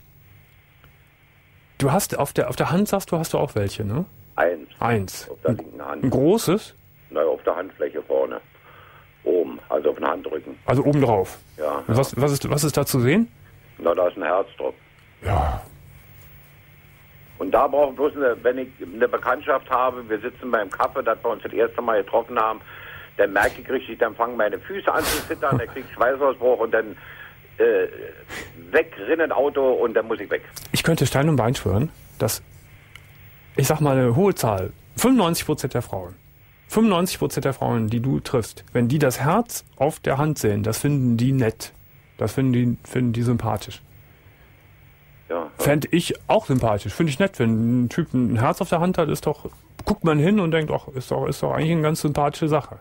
du hast auf der, auf der Hand, sagst du, hast du auch welche, ne? Eins. Eins. Auf der linken Hand. Ein großes? Na, auf der Handfläche vorne. Oben, also auf den Handrücken. Also oben drauf? Ja. Und was, was, ist, was ist da zu sehen? Na, da ist ein Herz drauf. Ja. Und da brauche ich bloß, eine, wenn ich eine Bekanntschaft habe, wir sitzen beim Kaffee, dass wir uns das erste Mal getroffen haben, dann merke ich richtig, dann fangen meine Füße an zu zittern, dann kriege ich Schweißausbruch und dann äh, weg, rinnen Auto und dann muss ich weg. Ich könnte Stein und Bein schwören, dass, ich sag mal eine hohe Zahl, fünfundneunzig Prozent der Frauen, fünfundneunzig Prozent der Frauen, die du triffst, wenn die das Herz auf der Hand sehen, das finden die nett. Das finden die, finden die sympathisch. Ja. Fände ich auch sympathisch. Finde ich nett, wenn ein Typ ein Herz auf der Hand hat, ist doch, guckt man hin und denkt, ach, ist doch, ist doch eigentlich eine ganz sympathische Sache.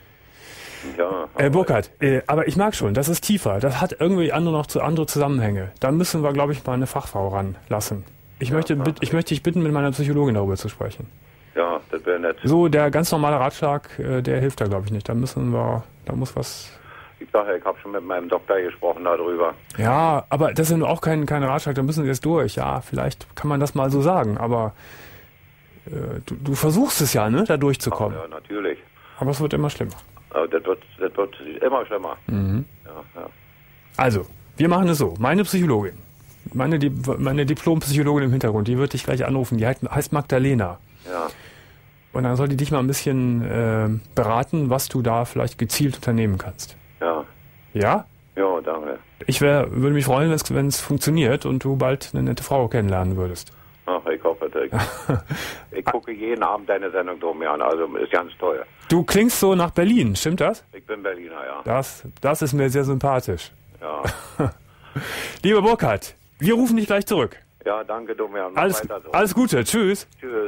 Ja. Äh, Burkhard, äh, aber ich mag schon, das ist tiefer. Das hat irgendwie andere noch zu andere Zusammenhänge. Da müssen wir, glaube ich, mal eine Fachfrau ranlassen. Ich ja, möchte, ich möchte dich bitten, mit meiner Psychologin darüber zu sprechen. Ja, das wäre nett. So, der ganz normale Ratschlag, äh, der hilft da, glaube ich, nicht. Da müssen wir, da muss was. Ich sage, ich habe schon mit meinem Doktor gesprochen darüber. Ja, aber das ist auch kein, kein Ratschlag, da müssen wir jetzt durch. Ja, vielleicht kann man das mal so sagen, aber äh, du, du versuchst es ja, ne, da durchzukommen. Ja, natürlich. Aber es wird immer schlimmer. Aber das wird, das wird immer schlimmer. Mhm. Ja, ja. Also, wir machen es so. Meine Psychologin, meine, meine Diplompsychologin im Hintergrund, die wird dich gleich anrufen. Die heißt Magdalena. Ja. Und dann soll die dich mal ein bisschen äh, beraten, was du da vielleicht gezielt unternehmen kannst. Ja. Ja? Ja, danke. Ich wär, würde mich freuen, wenn es funktioniert und du bald eine nette Frau kennenlernen würdest. Ach, ich hoffe, ich, ich gucke jeden Abend deine Sendung drum an, also ist ganz toll. Du klingst so nach Berlin, stimmt das? Ich bin Berliner, ja. Das, das ist mir sehr sympathisch. Ja. Lieber Burkhard, wir rufen dich gleich zurück. Ja, danke, Domian. Alles, so. alles Gute, tschüss. Tschüss.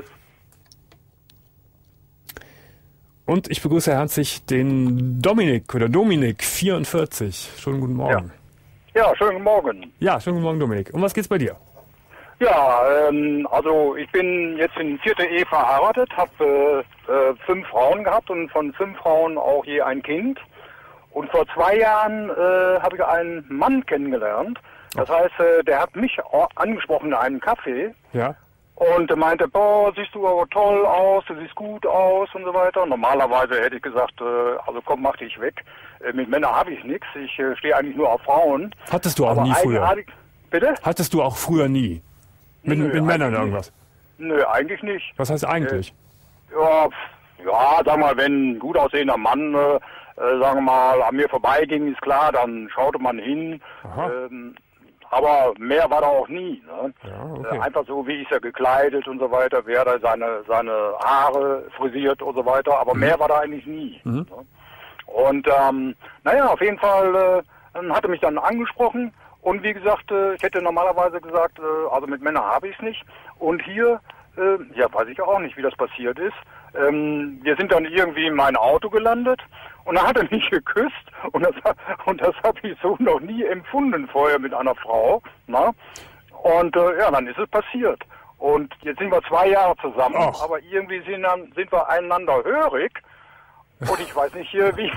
Und ich begrüße herzlich den Dominik oder Dominik vierundvierzig. Schönen guten Morgen. Ja. ja, schönen guten Morgen. Ja, schönen guten Morgen, Dominik. Um was geht's bei dir? Ja, ähm, also ich bin jetzt in vierter Ehe verheiratet, habe äh, äh, fünf Frauen gehabt und von fünf Frauen auch je ein Kind. Und vor zwei Jahren äh, habe ich einen Mann kennengelernt. Das heißt, äh, der hat mich angesprochen in einem Café. Ja. Und er meinte, boah, siehst du aber toll aus, du siehst gut aus und so weiter. Normalerweise hätte ich gesagt, äh, also komm, mach dich weg. Äh, mit Männern habe ich nichts, ich äh, stehe eigentlich nur auf Frauen. Hattest du auch aber nie früher? Bitte? Hattest du auch früher nie? Mit, Nö, mit Männern irgendwas? Nicht. Nö, eigentlich nicht. Was heißt eigentlich? Äh, ja, ja, sag mal, wenn ein gut aussehender Mann, äh, äh, sagen wir mal, an mir vorbeiging, ist klar, dann schaute man hin. Ähm, aber mehr war da auch nie. Ne? Ja, okay. äh, einfach so, wie ist er gekleidet und so weiter, wie hat er seine, seine Haare frisiert und so weiter, aber mhm. mehr war da eigentlich nie. Mhm. Ne? Und ähm, naja, auf jeden Fall äh, hat er mich dann angesprochen. Und wie gesagt, äh, ich hätte normalerweise gesagt, äh, also mit Männern habe ich es nicht. Und hier, äh, ja, weiß ich auch nicht, wie das passiert ist. Ähm, wir sind dann irgendwie in mein Auto gelandet und dann hat er mich geküsst. Und das, und das habe ich so noch nie empfunden vorher mit einer Frau. Na? Und äh, ja, dann ist es passiert. Und jetzt sind wir zwei Jahre zusammen, Ach. aber irgendwie sind, dann, sind wir einander hörig. Und ich weiß nicht, hier, wie,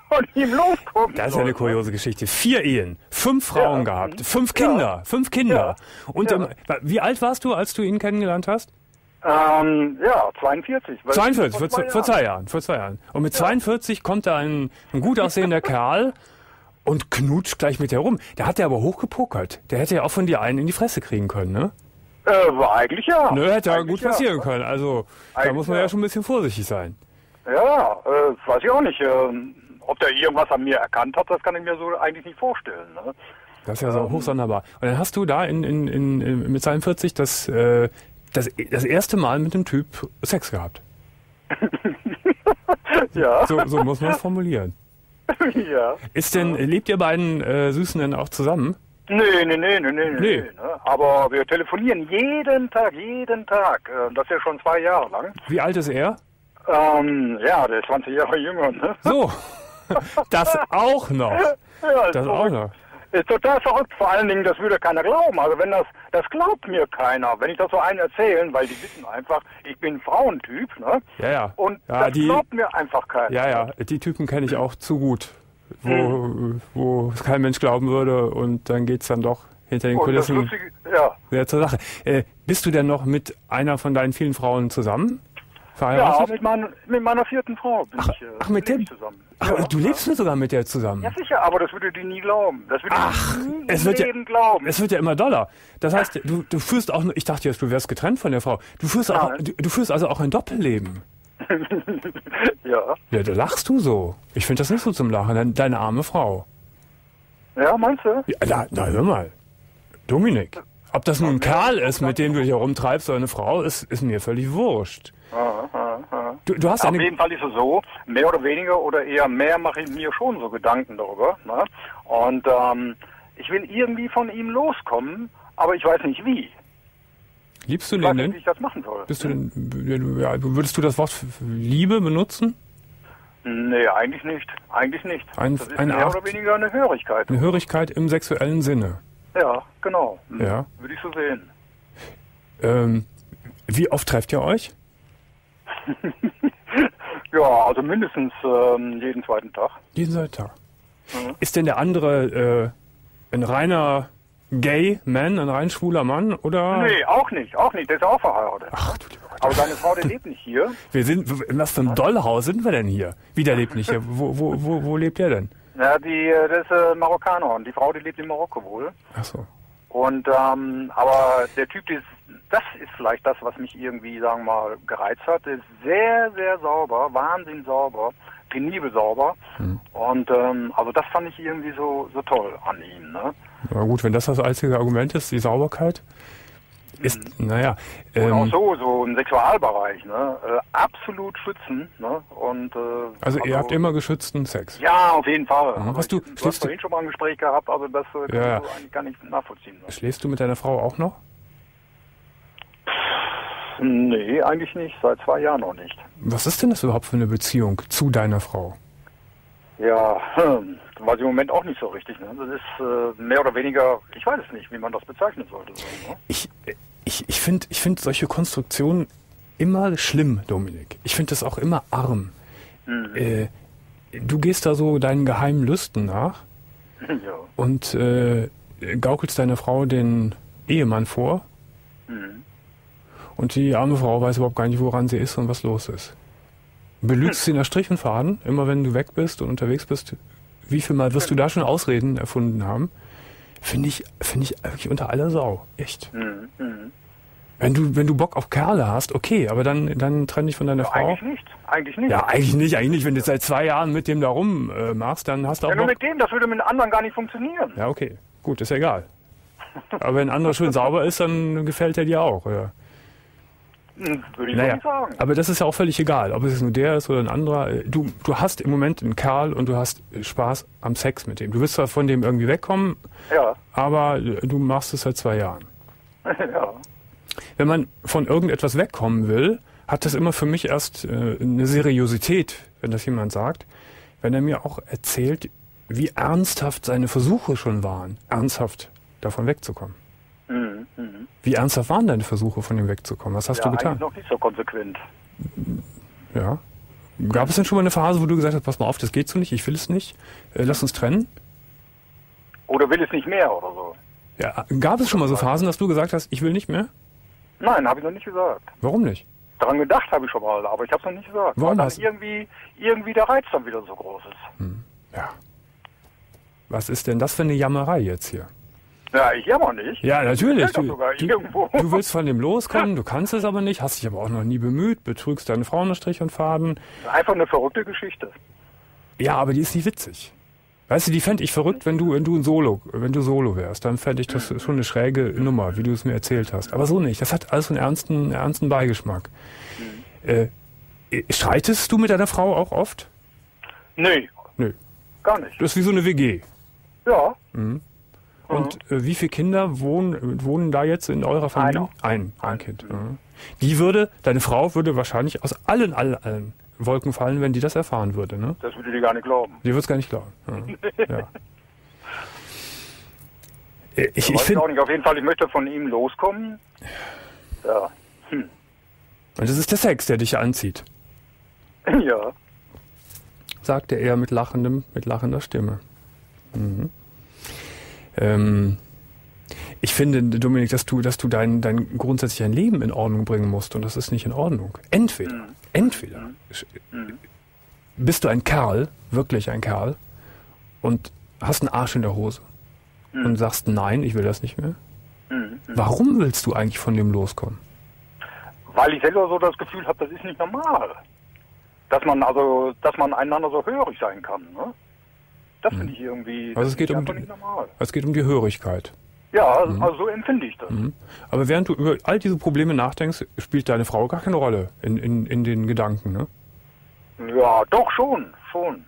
von ihm loskommen Das ist ja soll. eine kuriose Geschichte. Vier Ehen, fünf Frauen Ja. gehabt, fünf Kinder, Ja. fünf Kinder. Ja. Und Ja. ähm, wie alt warst du, als du ihn kennengelernt hast? Ähm, ja, zweiundvierzig. weil- zweiundvierzig, vor, vor vor zwei Jahren, vor zwei Jahren. Und mit zweiundvierzig kommt da ein, ein gut aussehender Kerl und knutscht gleich mit dir rum. Der hat ja aber hochgepokert. Der hätte ja auch von dir einen in die Fresse kriegen können, ne? Äh, war eigentlich ja. Ne, hätte ja Eigentlich gut ja. passieren können. Also, da Eigentlich muss man ja. ja. schon ein bisschen vorsichtig sein. Ja, äh, weiß ich auch nicht. Ähm, ob der irgendwas an mir erkannt hat, das kann ich mir so eigentlich nicht vorstellen. Ne? Das ist ja so hochsonderbar. Und dann hast du da in, in, in, in, mit zweiundvierzig das, äh, das, das erste Mal mit dem Typ Sex gehabt. Ja. So, so muss man es formulieren. Ja. Ist denn, lebt ihr beiden äh, Süßen denn auch zusammen? Nee, nee, nee, nee, nee, Nee. nee. Ne? Aber wir telefonieren jeden Tag, jeden Tag. Äh, Das ja schon zwei Jahre lang. Wie alt ist er? Ähm, ja, der ist zwanzig Jahre jünger. Ne? So, das auch noch. Ja, Das ist auch verrückt. noch. Ist total verrückt. Vor allen Dingen, das würde keiner glauben. Also wenn das, das glaubt mir keiner. Wenn ich das so einen erzählen, weil die wissen einfach, ich bin ein Frauentyp, ne? Ja, ja. Und Ja, das die- glaubt mir einfach keiner. Ja, ja, die Typen kenne ich auch zu gut, wo, wo es kein Mensch glauben würde und dann geht's dann doch hinter den Und das Kulissen Lustige, ja. sehr zur Sache. Äh, bist du denn noch mit einer von deinen vielen Frauen zusammen? Ja, Verheiratet? mit, mein, mit meiner vierten Frau bin ich, äh, ach, mit lebe dem? ich zusammen. Ach, ja. du lebst sogar mit der zusammen? Ja, sicher, aber das würde die nie glauben. Das würde Ach, die nie es im wird ja- Leben glauben. Es wird ja immer doller. Das heißt, du, du führst auch, ich dachte jetzt, du wärst getrennt von der Frau. Du führst, auch, Nein. du, du führst also auch ein Doppelleben. Ja. Ja, da lachst du so. Ich finde das nicht so zum Lachen, deine, deine arme Frau. Ja, meinst du? Ja, na, na, hör mal. Dominik, ob das nun ein Kerl ist, mit dem du dich herumtreibst, oder eine Frau, ist, ist mir völlig wurscht. Ja, ja, ja. Du, du hast Auf eine... jeden Fall ist es so, mehr oder weniger oder eher mehr mache ich mir schon so Gedanken darüber. Ne? Und ähm, ich will irgendwie von ihm loskommen, aber ich weiß nicht wie. Liebst du Ich weiß den nicht, wie denn? ich das machen soll. Bist du denn, ja, würdest du das Wort f- Liebe benutzen? Nee, eigentlich nicht. Eigentlich nicht. Ein- das ist eine mehr Art- oder weniger eine Hörigkeit. Eine Hörigkeit im sexuellen Sinne. Ja, genau. Hm, Ja. Würde ich so sehen. Ähm, wie oft trefft ihr euch? Ja, also mindestens ähm, jeden zweiten Tag. Jeden zweiten Tag. Mhm. Ist denn der andere äh, ein reiner Gay Man, ein rein schwuler Mann? Oder? Nee, auch nicht. Auch nicht. Der ist auch verheiratet. Ach du lieber Gott. Aber seine Frau, die lebt nicht hier. Wir sind, in was für einem Dollhaus sind wir denn hier? Wie, der lebt nicht hier? Wo, wo, wo, wo lebt der denn? Ja, die, äh, das ist äh, Marokkaner und die Frau, die lebt in Marokko wohl. Ach so. Und ähm, aber der Typ, die ist, das ist vielleicht das, was mich irgendwie, sagen wir mal, gereizt hat. Der ist sehr, sehr sauber, wahnsinnig sauber, penibel sauber. Hm. Und ähm, also das fand ich irgendwie so so toll an ihm. Ne? Na gut, wenn das das einzige Argument ist, die Sauberkeit, ist, naja. Und auch Ähm, so, so im Sexualbereich, ne? Äh, absolut schützen. Ne? Und äh, also ihr habt immer geschützten Sex. ja, auf jeden Fall. Aha. Aber Hast du- ich, du schläfst hast du- vorhin schon mal ein Gespräch gehabt, also das äh, kann Ja, ja. ich so eigentlich gar nicht nachvollziehen. Ne? Schläfst du mit deiner Frau auch noch? Nee, eigentlich nicht. Seit zwei Jahren noch nicht. Was ist denn das überhaupt für eine Beziehung zu deiner Frau? Ja, hm, weiß ich im Moment auch nicht so richtig. Ne? Das ist äh, mehr oder weniger, ich weiß es nicht, wie man das bezeichnen sollte. So, ne? Ich, ich, ich finde ich find solche Konstruktionen immer schlimm, Dominik. Ich finde das auch immer arm. Mhm. Äh, du gehst da so deinen geheimen Lüsten nach Ja. und äh, gaukelst deiner Frau den Ehemann vor Mhm. und die arme Frau weiß überhaupt gar nicht, woran sie ist und was los ist. Belügst sie nach Strich und Faden, immer wenn du weg bist und unterwegs bist. Wie viel Mal wirst du da schon Ausreden erfunden haben? Finde ich, finde ich wirklich unter aller Sau. Echt. Mhm. Mhm. Wenn du, wenn du Bock auf Kerle hast, okay, aber dann, dann trenn dich von deiner Ja, Frau. eigentlich nicht. Eigentlich nicht. Ja, eigentlich nicht, eigentlich nicht. Wenn du jetzt seit zwei Jahren mit dem da rum äh, machst, dann hast du auch Ja, nur Bock. mit dem, das würde mit anderen gar nicht funktionieren. Ja, okay. Gut, ist ja egal. Aber wenn ein anderer schön sauber ist, dann gefällt er dir auch, ja. Hm, würde ich Naja, so nicht sagen. aber das ist ja auch völlig egal, ob es jetzt nur der ist oder ein anderer. Du, du hast im Moment einen Kerl und du hast Spaß am Sex mit dem. Du willst zwar von dem irgendwie wegkommen, Ja. aber du machst es seit zwei Jahren. Ja. Wenn man von irgendetwas wegkommen will, hat das immer für mich erst äh, eine Seriosität, wenn das jemand sagt, wenn er mir auch erzählt, wie ernsthaft seine Versuche schon waren, ernsthaft davon wegzukommen. Mhm. Mhm. Wie ernsthaft waren deine Versuche, von ihm wegzukommen? Was hast ja, du getan? eigentlich noch nicht so konsequent. Ja. Gab es denn schon mal eine Phase, wo du gesagt hast, pass mal auf, das geht so nicht, ich will es nicht, äh, lass uns trennen? Oder will es nicht mehr oder so? Ja, gab es schon mal so Phasen, dass du gesagt hast, ich will nicht mehr? Nein, habe ich noch nicht gesagt. Warum nicht? Daran gedacht habe ich schon mal, aber ich habe es noch nicht gesagt. Warum weil dann hast du- irgendwie, irgendwie der Reiz dann wieder so groß ist. Hm. Ja. Was ist denn das für eine Jammerei jetzt hier? Ja, ich jammer nicht. Ja, natürlich. Das fällt doch Du, sogar du, irgendwo. du willst von dem loskommen, du kannst es aber nicht, hast dich aber auch noch nie bemüht, betrügst deine Frau nach Strich und Faden. Einfach eine verrückte Geschichte. Ja, aber die ist nicht witzig. Weißt du, die fände ich verrückt, wenn du, wenn du ein Solo, wenn du Solo wärst. Dann fände ich das schon eine schräge Nummer, wie du es mir erzählt hast. Aber so nicht. Das hat alles einen ernsten, ernsten Beigeschmack. Mhm. Äh, streitest du mit deiner Frau auch oft? Nee, Nö. gar nicht. Das ist wie so eine W G. Ja, Mhm. Und äh, wie viele Kinder wohnen, wohnen da jetzt in eurer Familie? Ein, ein Kind. Ja. Die würde, deine Frau würde wahrscheinlich aus allen, allen, allen Wolken fallen, wenn die das erfahren würde, ne? das würde die gar nicht glauben. Die würde es gar nicht glauben. Ja. Ja. Äh, Ich, ich Weiß ich finde, auch nicht. Auf jeden Fall, ich möchte von ihm loskommen. Ja. Hm. und das ist der Sex, der dich anzieht, Ja. sagte er mit lachendem, mit lachender Stimme. Mhm. Ähm, ich finde, Dominik, dass du, dass du dein, dein grundsätzlich ein Leben in Ordnung bringen musst und das ist nicht in Ordnung. Entweder, Mhm. entweder Mhm. bist du ein Kerl, wirklich ein Kerl, und hast einen Arsch in der Hose Mhm. und sagst, nein, ich will das nicht mehr. Mhm. Warum willst du eigentlich von dem loskommen? Weil ich selber so das Gefühl habe, das ist nicht normal. Dass man also, dass man einander so hörig sein kann, ne? Das finde ich irgendwie Also es das geht finde um ich einfach die- nicht normal. Es geht um die Hörigkeit. Ja, also, also so empfinde ich das. Mhm. Aber während du über all diese Probleme nachdenkst, spielt deine Frau gar keine Rolle in, in, in den Gedanken, ne? Ja, doch schon, schon.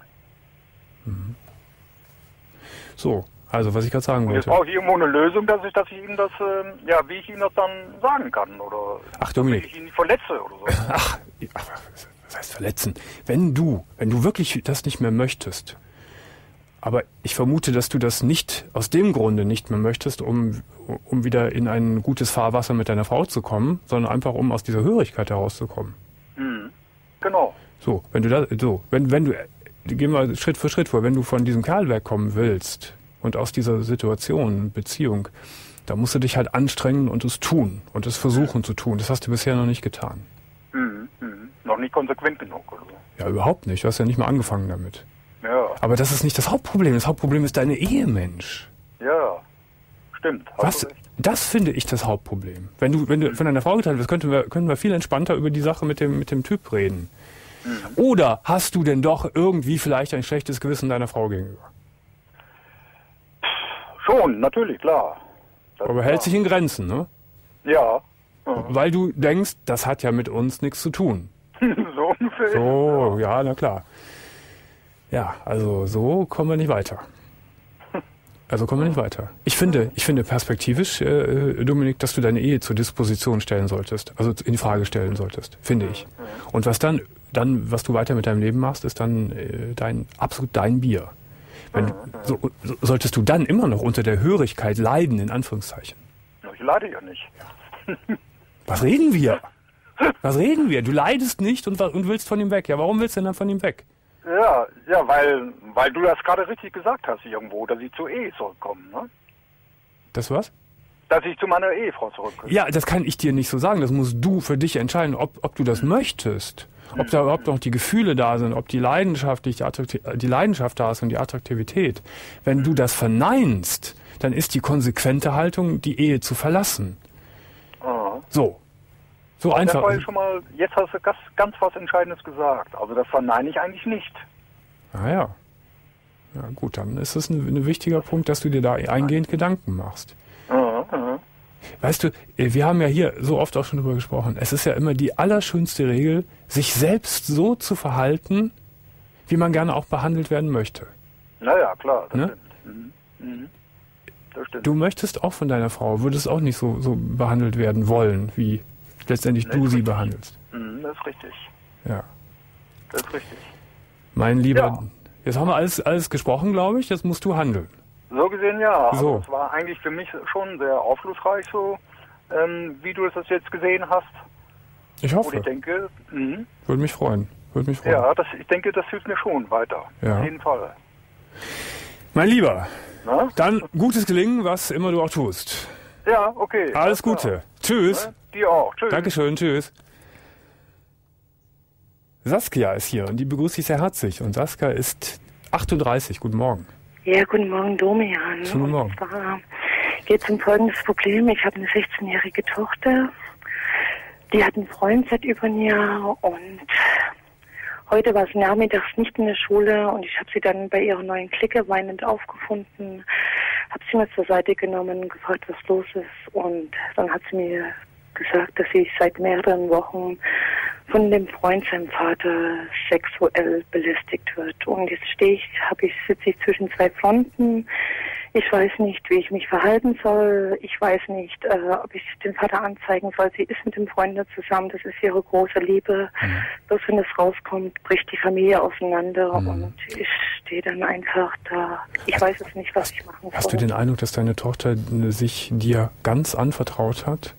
So, also was ich gerade sagen Und jetzt wollte. brauche ich irgendwo eine Lösung, dass ich, dass ich ihm das, ähm, ja, wie ich ihm das dann sagen kann oder Ach, wie Dominik. ich ihn nicht verletze oder so. Ach, ach, was heißt verletzen? Wenn du, wenn du wirklich das nicht mehr möchtest, aber ich vermute, dass du das nicht aus dem Grunde nicht mehr möchtest, um, um wieder in ein gutes Fahrwasser mit deiner Frau zu kommen, sondern einfach um aus dieser Hörigkeit herauszukommen. Mhm. Genau. So, wenn du da, so, wenn, wenn du, gehen wir Schritt für Schritt vor, wenn du von diesem Kerl wegkommen willst und aus dieser Situation, Beziehung, da musst du dich halt anstrengen und es tun und es versuchen zu tun. Das hast du bisher noch nicht getan. Mhm. Mhm. Noch nicht konsequent genug oder so. Ja, überhaupt nicht. Du hast ja nicht mal angefangen damit. Ja, Aber das ist nicht das Hauptproblem. Das Hauptproblem ist deine Ehe, Mensch. ja. Stimmt. hast Was? du recht. Das finde ich das Hauptproblem. Wenn du, wenn du von deiner Frau geteilt wirst, könnten wir, könnten wir viel entspannter über die Sache mit dem, mit dem Typ reden. Oder hast du denn doch irgendwie vielleicht ein schlechtes Gewissen deiner Frau gegenüber? Schon, natürlich, klar. Das Aber ist hält klar. sich in Grenzen, ne? Ja. Mhm. Weil du denkst, das hat ja mit uns nichts zu tun. so ungefähr. So, ja, na klar. Ja, also so kommen wir nicht weiter. Also kommen wir nicht weiter. Ich finde, ich finde perspektivisch, äh, Dominik, dass du deine Ehe zur Disposition stellen solltest, also in Frage stellen solltest, finde ich. Und was dann, dann, was du weiter mit deinem Leben machst, ist dann äh, dein absolut dein Bier. Wenn, so, so, solltest du dann immer noch unter der Hörigkeit leiden, in Anführungszeichen. Ich leide ja nicht. Was reden wir? Was reden wir? Du leidest nicht und, und willst von ihm weg. Ja, warum willst du denn dann von ihm weg? Ja, ja, weil, weil du das gerade richtig gesagt hast irgendwo, dass ich zur Ehe zurückkomme, ne? Das was? Dass ich zu meiner Ehefrau zurückkomme. Ja, das kann ich dir nicht so sagen. Das musst du für dich entscheiden, ob, ob du das möchtest. Ob da überhaupt noch die Gefühle da sind, ob die Leidenschaft, die, Attrakti- die Leidenschaft da ist und die Attraktivität. Wenn du das verneinst, dann ist die konsequente Haltung, die Ehe zu verlassen. Aha. So. So Das einfach. war schon mal, jetzt hast du ganz, ganz was Entscheidendes gesagt. Also das verneine ich eigentlich nicht. Ah ja. Ja gut, dann ist es ein, ein wichtiger Punkt, dass du dir da eingehend Gedanken machst. Aha, aha. Weißt du, wir haben ja hier so oft auch schon drüber gesprochen. Es ist ja immer die allerschönste Regel, sich selbst so zu verhalten, wie man gerne auch behandelt werden möchte. Naja, klar, das Ne? stimmt. Mhm. Mhm. Das stimmt. Du möchtest auch von deiner Frau, würdest auch nicht so, so behandelt werden wollen, wie letztendlich Das du ist sie richtig. behandelst. Mhm, das ist richtig. Ja. Das ist richtig. Mein Lieber, Ja. jetzt haben wir alles, alles gesprochen, glaube ich, jetzt musst du handeln. So gesehen ja. So. Also es war eigentlich für mich schon sehr aufschlussreich so, ähm, wie du das jetzt gesehen hast. Ich Und hoffe, ich denke, mh, würde mich freuen. Würde mich freuen. Ja, das, ich denke, das hilft mir schon weiter. Ja. Auf jeden Fall. Mein Lieber, Na? dann gutes Gelingen, was immer du auch tust. Ja, okay. Alles Gute. Klar. Tschüss. Ne? Dir auch. Tschüss. Dankeschön, tschüss. Saskia ist hier und die begrüße ich sehr herzlich. Und Saskia ist achtunddreißig. Guten Morgen. Ja, guten Morgen, Domian. Schönen guten Morgen. Und zwar geht es um folgendes Problem. Ich habe eine sechzehnjährige Tochter. Die hat einen Freund seit über ein Jahr und heute war sie nachmittags nicht in der Schule und ich habe sie dann bei ihrer neuen Clique weinend aufgefunden, habe sie mir zur Seite genommen, gefragt, was los ist und dann hat sie mir gesagt, dass sie seit mehreren Wochen von dem Freund seinem Vater sexuell belästigt wird. Und jetzt stehe ich, habe ich sitze ich zwischen zwei Fronten. Ich weiß nicht, wie ich mich verhalten soll. Ich weiß nicht, äh, ob ich den Vater anzeigen soll. Sie ist mit dem Freund nur zusammen. Das ist ihre große Liebe. Mhm. Bloß wenn das rauskommt, bricht die Familie auseinander. Mhm. Und ich stehe dann einfach da. Ich weiß es nicht, was ich machen soll. Hast du den Eindruck, dass deine Tochter sich dir ganz anvertraut hat?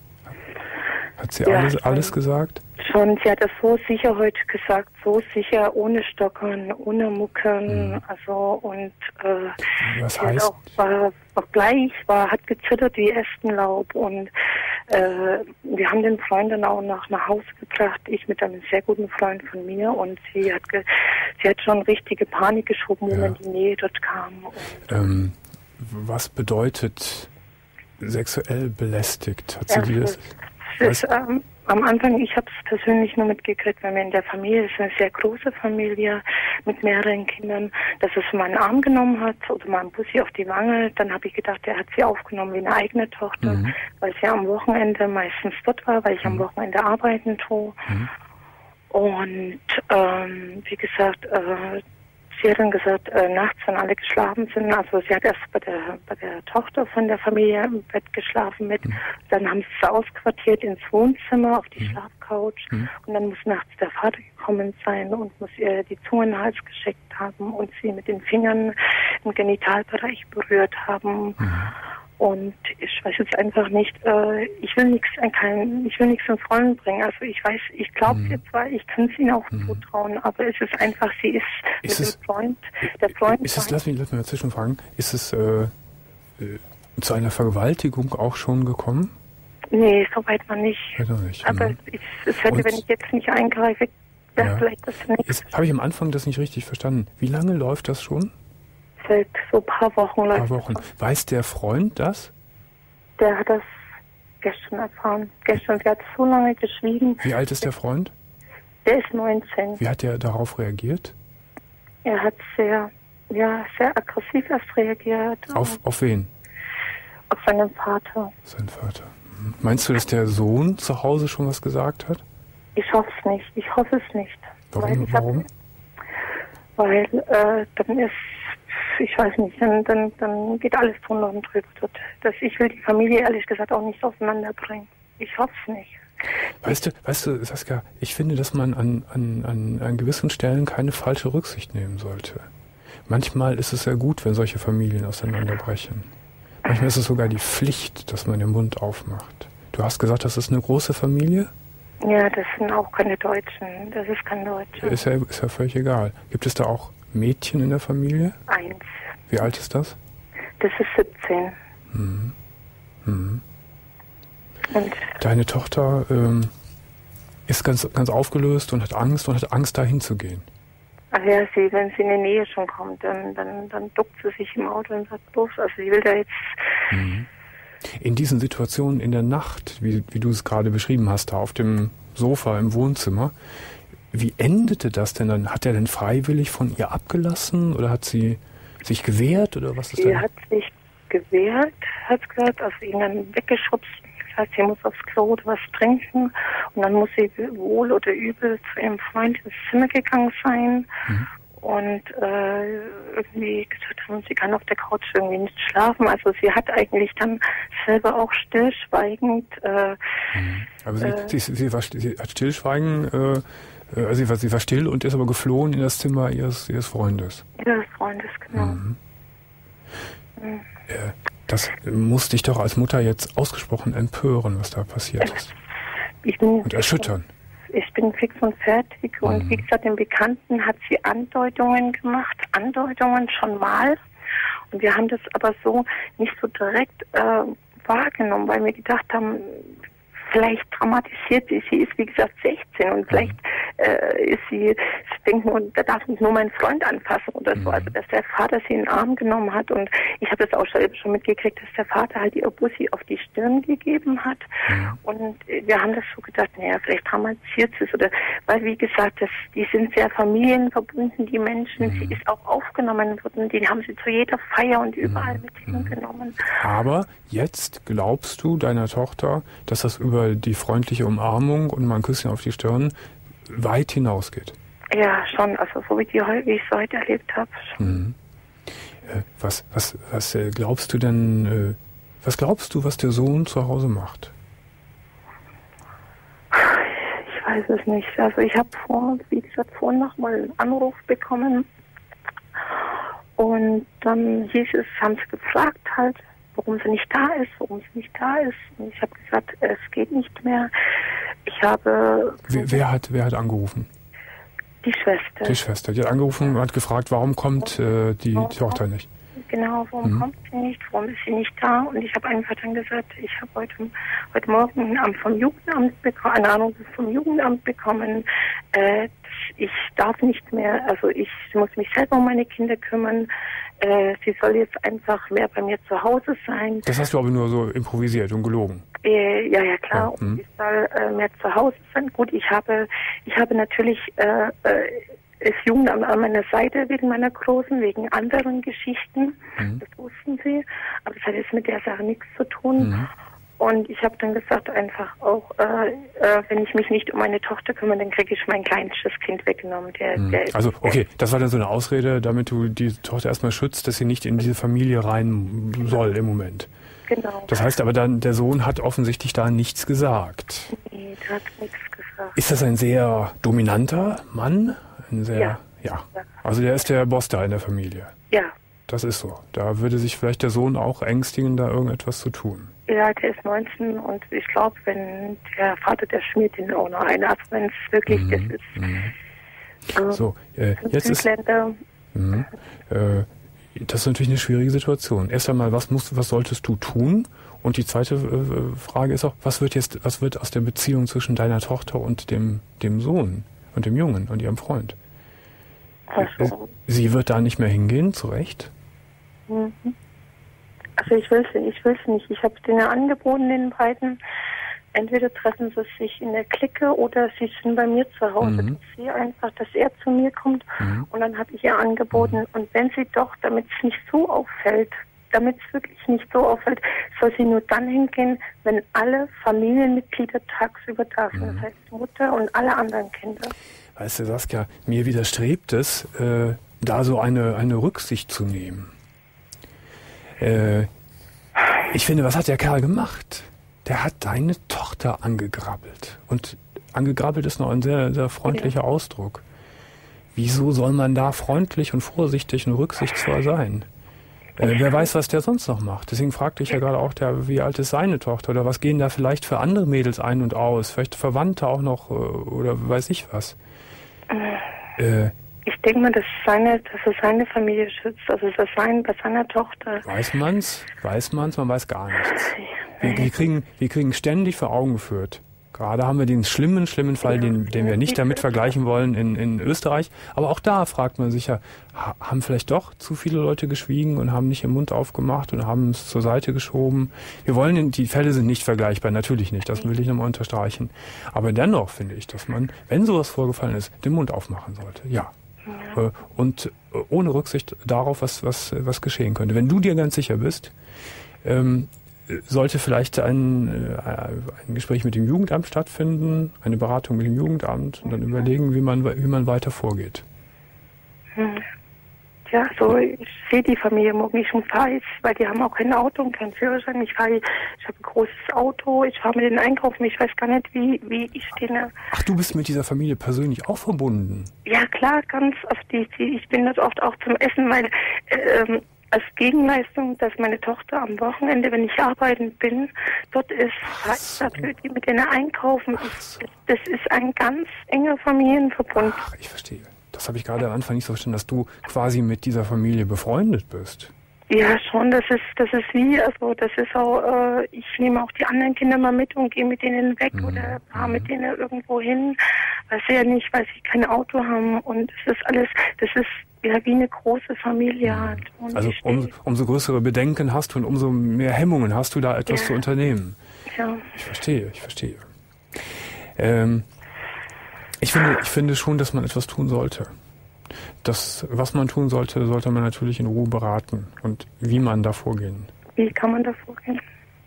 Hat sie ja, alles, alles gesagt? Schon, sie hat das so sicher heute gesagt, so sicher, ohne Stockern, ohne Muckern, mhm. also und äh, was sie heißt? Auch, war auch bleich, war, hat gezittert wie Espenlaub und äh, wir haben den Freund dann auch noch nach Hause gebracht, ich mit einem sehr guten Freund von mir und sie hat ge, sie hat schon richtige Panik geschoben, ja. wenn die Nähe dort kam. Und, ähm, was bedeutet sexuell belästigt? Hat sie ja, dir das? Ist, ähm, am Anfang, ich habe es persönlich nur mitgekriegt, weil wir in der Familie, es ist eine sehr große Familie mit mehreren Kindern, dass es meinen Arm genommen hat oder meinen Bussi auf die Wange. Dann habe ich gedacht, er hat sie aufgenommen wie eine eigene Tochter, mhm. weil sie am Wochenende meistens dort war, weil ich mhm. am Wochenende arbeiten tue. Mhm. Und ähm, wie gesagt, äh, sie hat dann gesagt, äh, nachts, wenn alle geschlafen sind, also sie hat erst bei der, bei der Tochter von der Familie im Bett geschlafen mit, mhm. dann haben sie sie ausquartiert ins Wohnzimmer auf die mhm. Schlafcouch mhm. und dann muss nachts der Vater gekommen sein und muss ihr die Zunge in den Hals gesteckt haben und sie mit den Fingern im Genitalbereich berührt haben. Mhm. Und ich weiß jetzt einfach nicht, äh, ich will nichts an keinen, ich will nichts ins Rollen bringen. Also ich weiß, ich glaube mhm. jetzt zwar, ich kann es ihnen auch mhm. zutrauen, aber es ist einfach, sie ist, ist mit es, dem Freund, der Freund. Ist es, lass mich, lass mich dazwischen fragen, ist es äh, äh, zu einer Vergewaltigung auch schon gekommen? Nee, so weit man nicht. Weiter nicht. Aber mhm. ich, es hätte, Und, wenn ich jetzt nicht eingreife, wäre ja. vielleicht das nicht. Habe ich am Anfang das nicht richtig verstanden. Wie lange läuft das schon? Seit so ein paar Wochen läuft. Ein paar Wochen. Weiß der Freund das? Der hat das gestern erfahren. Gestern, der hat so lange geschwiegen. Wie alt ist der Freund? Der ist neunzehn. Wie hat er darauf reagiert? Er hat sehr, ja, sehr aggressiv erst reagiert. Auf, auf wen? Auf seinen Vater. Sein Vater. Meinst du, dass der Sohn zu Hause schon was gesagt hat? Ich hoffe es nicht. Ich hoffe es nicht. Warum? Weil, Warum? Hab, weil äh, dann ist ich weiß nicht, dann, dann, dann geht alles drunter und drüber. Das, ich will die Familie ehrlich gesagt auch nicht auseinanderbringen. Ich hoffe es nicht. Weißt du, weißt du, Saskia, ich finde, dass man an, an, an, an gewissen Stellen keine falsche Rücksicht nehmen sollte. Manchmal ist es sehr gut, wenn solche Familien auseinanderbrechen. Manchmal ist es sogar die Pflicht, dass man den Mund aufmacht. Du hast gesagt, das ist eine große Familie? Ja, das sind auch keine Deutschen. Das ist kein Deutscher. Ist ja, ist ja völlig egal. Gibt es da auch Mädchen in der Familie? Eins. Wie alt ist das? Das ist siebzehn. Mhm. Mhm. Und deine Tochter ähm, ist ganz, ganz aufgelöst und hat Angst und hat Angst, da hinzugehen. Ach ja, sie, wenn sie in die Nähe schon kommt, dann, dann, dann duckt sie sich im Auto und sagt, los, also sie will da jetzt... Mhm. In diesen Situationen in der Nacht, wie, wie du es gerade beschrieben hast, da auf dem Sofa im Wohnzimmer, wie endete das denn dann? Hat er denn freiwillig von ihr abgelassen oder hat sie sich gewehrt oder was ist sie denn? Sie hat sich gewehrt, hat gesagt, also ihn dann weggeschubst. Das heißt, sie muss aufs Klo oder was trinken und dann muss sie wohl oder übel zu ihrem Freund ins Zimmer gegangen sein mhm. und äh, irgendwie gesagt haben, sie kann auf der Couch irgendwie nicht schlafen. Also sie hat eigentlich dann selber auch stillschweigend... Äh, mhm. Aber sie, äh, sie, sie, war, sie hat stillschweigen... Äh, Also sie war, sie war still und ist aber geflohen in das Zimmer ihres, ihres Freundes. Ihres Freundes, genau. Mhm. Mhm. Äh, das muss dich doch als Mutter jetzt ausgesprochen empören, was da passiert ist. Ich bin und erschüttern. ich bin fix und fertig. Mhm. Und wie gesagt, den Bekannten hat sie Andeutungen gemacht, Andeutungen schon mal. Und wir haben das aber so nicht so direkt äh, wahrgenommen, weil wir gedacht haben, vielleicht traumatisiert sie. Sie ist, wie gesagt, sechzehn und vielleicht äh, ist sie, sie denkt nur, da darf mich nur mein Freund anfassen oder so. Also, dass der Vater sie in den Arm genommen hat. Und ich habe das auch schon mitgekriegt, dass der Vater halt ihr Bussi auf die Stirn gegeben hat. Mhm. Und wir haben das so gedacht, naja, vielleicht traumatisiert sie es. Oder, weil, wie gesagt, das, die sind sehr familienverbunden, die Menschen. Mhm. Sie ist auch aufgenommen worden. Die haben sie zu jeder Feier und überall mhm. mit hingenommen. Aber jetzt glaubst du deiner Tochter, dass das über die freundliche Umarmung und mal ein Küsschen auf die Stirn weit hinausgeht? Ja, schon. Also so wie, die, wie ich es heute erlebt habe. Mhm. Äh, was, was, was äh, glaubst du denn, äh, was glaubst du, was der Sohn zu Hause macht? Ich weiß es nicht. Also ich habe vor, wie gesagt, vorhin noch mal einen Anruf bekommen. Und dann hieß es, haben sie gefragt halt, warum sie nicht da ist, warum sie nicht da ist. Und ich habe gesagt, es geht nicht mehr. Ich habe... Wer, wer, hat, wer hat angerufen? Die Schwester. Die Schwester. Die hat angerufen und hat gefragt, warum kommt äh, die, die Tochter nicht? Genau, warum mhm. kommt sie nicht, warum ist sie nicht da? Und ich habe einfach dann gesagt, ich habe heute, heute Morgen einen Anruf vom Jugendamt bekommen, einen Anruf vom Jugendamt bekommen, äh, ich darf nicht mehr, also ich muss mich selber um meine Kinder kümmern. Äh, sie soll jetzt einfach mehr bei mir zu Hause sein. Das hast du aber nur so improvisiert und gelogen. Äh, ja, ja, klar. Ja, und sie soll äh, mehr zu Hause sein. Gut, ich habe, ich habe natürlich äh, äh, das Jugendamt an meiner Seite wegen meiner Großen, wegen anderen Geschichten. Mhm. Das wussten sie. Aber das hat jetzt mit der Sache nichts zu tun. Mhm. Und ich habe dann gesagt, einfach auch, äh, äh, wenn ich mich nicht um meine Tochter kümmere, dann kriege ich mein kleinstes Kind weggenommen. Der, hm. der also, okay, das war dann so eine Ausrede, damit du die Tochter erstmal schützt, dass sie nicht in diese Familie rein soll im Moment. Genau. Das heißt aber dann, der Sohn hat offensichtlich da nichts gesagt. Nee, der hat nichts gesagt. Ist das ein sehr dominanter Mann? Ein sehr, ja. ja. Also der ist der Boss da in der Familie. Ja. Das ist so. Da würde sich vielleicht der Sohn auch ängstigen, da irgendetwas zu tun. Ja, der ist neunzehn und ich glaube, wenn der Vater, der schmiert ihn auch noch ein. Also wenn es wirklich mhm. das ist. Mhm. Äh, so, äh, jetzt ist... Mh, äh, das ist natürlich eine schwierige Situation. Erst einmal, was musst, was solltest du tun? Und die zweite äh, Frage ist auch, was wird jetzt, was wird aus der Beziehung zwischen deiner Tochter und dem, dem Sohn und dem Jungen und ihrem Freund? Also. Sie wird da nicht mehr hingehen, zu Recht? Mhm. Also ich will es ich will's nicht. Ich habe es denen angeboten, den beiden. Entweder treffen sie sich in der Clique oder sie sind bei mir zu Hause. Mhm. Ich sehe einfach, dass er zu mir kommt mhm. und dann habe ich ihr angeboten. Mhm. Und wenn sie doch, damit es nicht so auffällt, damit es wirklich nicht so auffällt, soll sie nur dann hingehen, wenn alle Familienmitglieder tagsüber da sind. Mhm. Das heißt Mutter und alle anderen Kinder. Weißt du, Saskia, mir widerstrebt es, äh, da so eine, eine Rücksicht zu nehmen. Äh, ich finde, was hat der Kerl gemacht? Der hat deine Tochter angegrabbelt. Und angegrabbelt ist noch ein sehr, sehr freundlicher ja. Ausdruck. Wieso soll man da freundlich und vorsichtig und rücksichtsvoll sein? Äh, wer weiß, was der sonst noch macht. Deswegen fragte ich ja gerade auch, der, wie alt ist seine Tochter? Oder was gehen da vielleicht für andere Mädels ein und aus? Vielleicht Verwandte auch noch oder weiß ich was. Äh, Ich denke mal, dass, seine, dass er seine Familie schützt, also dass sein, bei seiner Tochter. Weiß man's? Weiß man's? Man weiß gar nichts. Wir, wir, kriegen, wir kriegen ständig vor Augen geführt. Gerade haben wir den schlimmen, schlimmen Fall, den, den wir nicht damit vergleichen wollen in, in Österreich. Aber auch da fragt man sich ja, haben vielleicht doch zu viele Leute geschwiegen und haben nicht den Mund aufgemacht und haben es zur Seite geschoben. Wir wollen, die Fälle sind nicht vergleichbar, natürlich nicht, das will ich nochmal unterstreichen. Aber dennoch finde ich, dass man, wenn sowas vorgefallen ist, den Mund aufmachen sollte. Ja. Ja. Und ohne Rücksicht darauf, was, was, was geschehen könnte. Wenn du dir ganz sicher bist, ähm, sollte vielleicht ein, ein Gespräch mit dem Jugendamt stattfinden, eine Beratung mit dem Jugendamt und dann überlegen, wie man, wie man weiter vorgeht. Ja, so ich sehe die Familie morgen. Ich fahre jetzt, weil die haben auch kein Auto und keinen Führerschein. Ich fahre, ich habe ein großes Auto, ich fahre mit denen einkaufen. Ich weiß gar nicht, wie, wie ich den... Ach, du bist mit dieser Familie persönlich auch verbunden? Ja, klar, ganz. Auf die, die, ich bin dort oft auch zum Essen, weil... Ähm, als Gegenleistung, dass meine Tochter am Wochenende, wenn ich arbeiten bin, dort ist, so. die mit denen einkaufen. So. Das ist ein ganz enger Familienverbund. Ach, ich verstehe. Das habe ich gerade am Anfang nicht so verstanden, dass du quasi mit dieser Familie befreundet bist. Ja, schon, das ist, das ist wie, also das ist auch, äh, ich nehme auch die anderen Kinder mal mit und gehe mit denen weg mhm. oder fahre mit denen irgendwo hin, weil sie ja nicht, weil sie kein Auto haben und es ist alles, das ist ja wie eine große Familie mhm. hat. Und also um, umso größere Bedenken hast du und umso mehr Hemmungen hast du da etwas ja. zu unternehmen. Ja. Ich verstehe, ich verstehe. Ähm, ich finde, ich finde schon, dass man etwas tun sollte. Das, was man tun sollte, sollte man natürlich in Ruhe beraten. Und wie man da vorgehen. Wie kann man da vorgehen?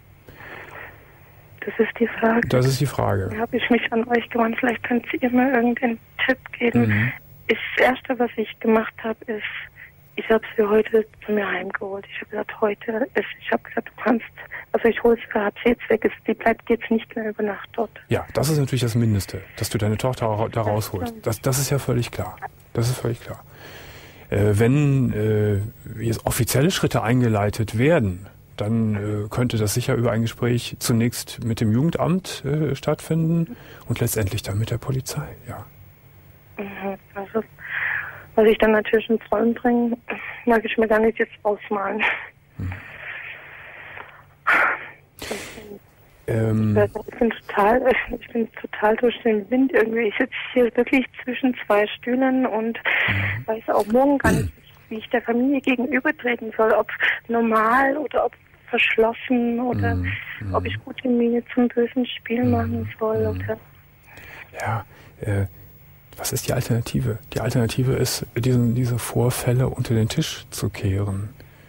Das ist die Frage. Das ist die Frage. Da habe ich mich an euch gewandt. Vielleicht könnt ihr mir irgendeinen Tipp geben. Mhm. Das Erste, was ich gemacht habe, ist, ich habe sie heute zu mir heimgeholt. Ich habe gesagt, heute ist, ich habe gesagt, du kannst, also ich hole sie, habe sie jetzt weg, die bleibt jetzt nicht mehr über Nacht dort. Ja, das ist natürlich das Mindeste, dass du deine Tochter da rausholst. Das, das ist ja völlig klar. Das ist völlig klar. Äh, wenn äh, jetzt offizielle Schritte eingeleitet werden, dann äh, könnte das sicher über ein Gespräch zunächst mit dem Jugendamt äh, stattfinden und letztendlich dann mit der Polizei, ja. Also, was ich dann natürlich ins Rollen bringe, mag ich mir gar nicht jetzt ausmalen. Hm. Ähm, ich bin total, ich bin total durch den Wind irgendwie. Ich sitze hier wirklich zwischen zwei Stühlen und mhm. weiß auch morgen gar nicht, wie ich der Familie gegenübertreten soll, ob normal oder ob verschlossen oder mhm. ob ich gute Miene zum bösen Spiel mhm. machen soll. Mhm. Oder ja, äh, was ist die Alternative? Die Alternative ist, diesen, diese Vorfälle unter den Tisch zu kehren.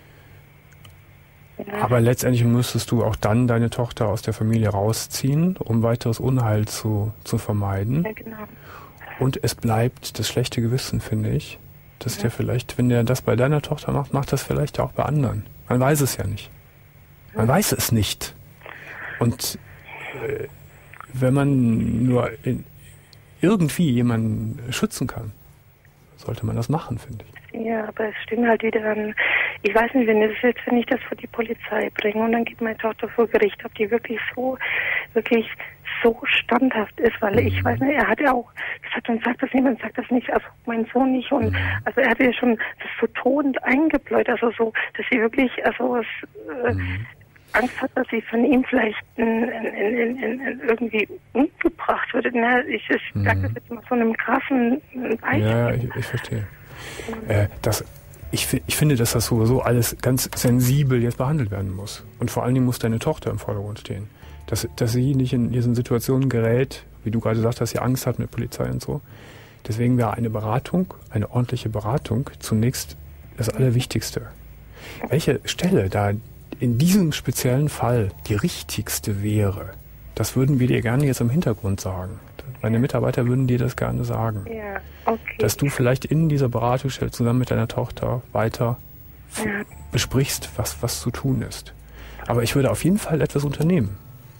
Ja. Aber letztendlich müsstest du auch dann deine Tochter aus der Familie rausziehen, um weiteres Unheil zu, zu vermeiden. Ja, genau. Und es bleibt das schlechte Gewissen, finde ich, dass ja. der vielleicht, wenn der das bei deiner Tochter macht, macht das vielleicht auch bei anderen. Man weiß es ja nicht. Man ja. weiß es nicht. Und äh, wenn man nur in, irgendwie jemanden schützen kann, sollte man das machen, finde ich. Ja, aber es stimmt halt wieder an, ich weiß nicht, wenn, das jetzt, wenn ich das vor die Polizei bringe und dann geht meine Tochter vor Gericht, ob die wirklich so, wirklich so standhaft ist, weil ich weiß nicht, er hat ja auch gesagt, und sagt das niemand, sagt das nicht, also mein Sohn nicht und mhm. also er hat ja schon das so todend eingebläut, also so, dass sie wirklich, also es, äh, mhm. Angst hat, dass sie von ihm vielleicht in, in, in, in irgendwie umgebracht würde. Na, ich ich mhm. sage das jetzt mal so einem krassen Beispiel. Ja, ich, ich verstehe. Äh, das, ich, ich finde, dass das sowieso alles ganz sensibel jetzt behandelt werden muss. Und vor allen Dingen muss deine Tochter im Vordergrund stehen. Dass, dass sie nicht in diesen Situationen gerät, wie du gerade sagst, dass sie Angst hat mit Polizei und so. Deswegen wäre eine Beratung, eine ordentliche Beratung zunächst das Allerwichtigste. Welche Stelle da in diesem speziellen Fall die richtigste wäre, das würden wir dir gerne jetzt im Hintergrund sagen. Meine Mitarbeiter würden dir das gerne sagen. Ja, okay. Dass du vielleicht in dieser Beratungsstelle zusammen mit deiner Tochter weiter ja. besprichst, was, was zu tun ist. Aber ich würde auf jeden Fall etwas unternehmen.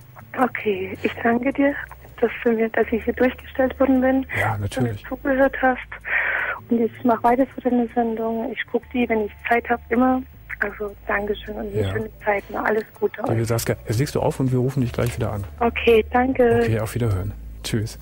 Okay, ich danke dir, dass, du mir, dass ich hier durchgestellt worden bin. Ja, natürlich. Dass du zugehört hast. Und ich mache weiter für deine Sendung. Ich gucke die, wenn ich Zeit habe, immer. Also, Dankeschön und eine ja. schöne Zeit. Na, alles Gute euch. Liebe Saskia, jetzt legst du auf und wir rufen dich gleich wieder an. Okay, danke. Okay, auf Wiederhören. Tschüss.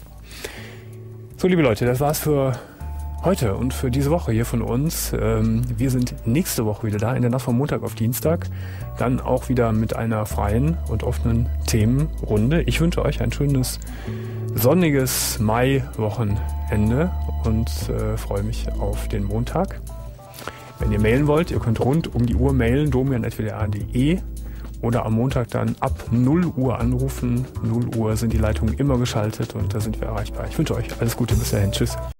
So, liebe Leute, das war's für heute und für diese Woche hier von uns. Ähm, wir sind nächste Woche wieder da, in der Nacht von Montag auf Dienstag. Dann auch wieder mit einer freien und offenen Themenrunde. Ich wünsche euch ein schönes, sonniges Mai-Wochenende und äh, freue mich auf den Montag. Wenn ihr mailen wollt, ihr könnt rund um die Uhr mailen, domian at w d r punkt d e oder am Montag dann ab null Uhr anrufen. null Uhr sind die Leitungen immer geschaltet und da sind wir erreichbar. Ich wünsche euch alles Gute, bis dahin. Tschüss.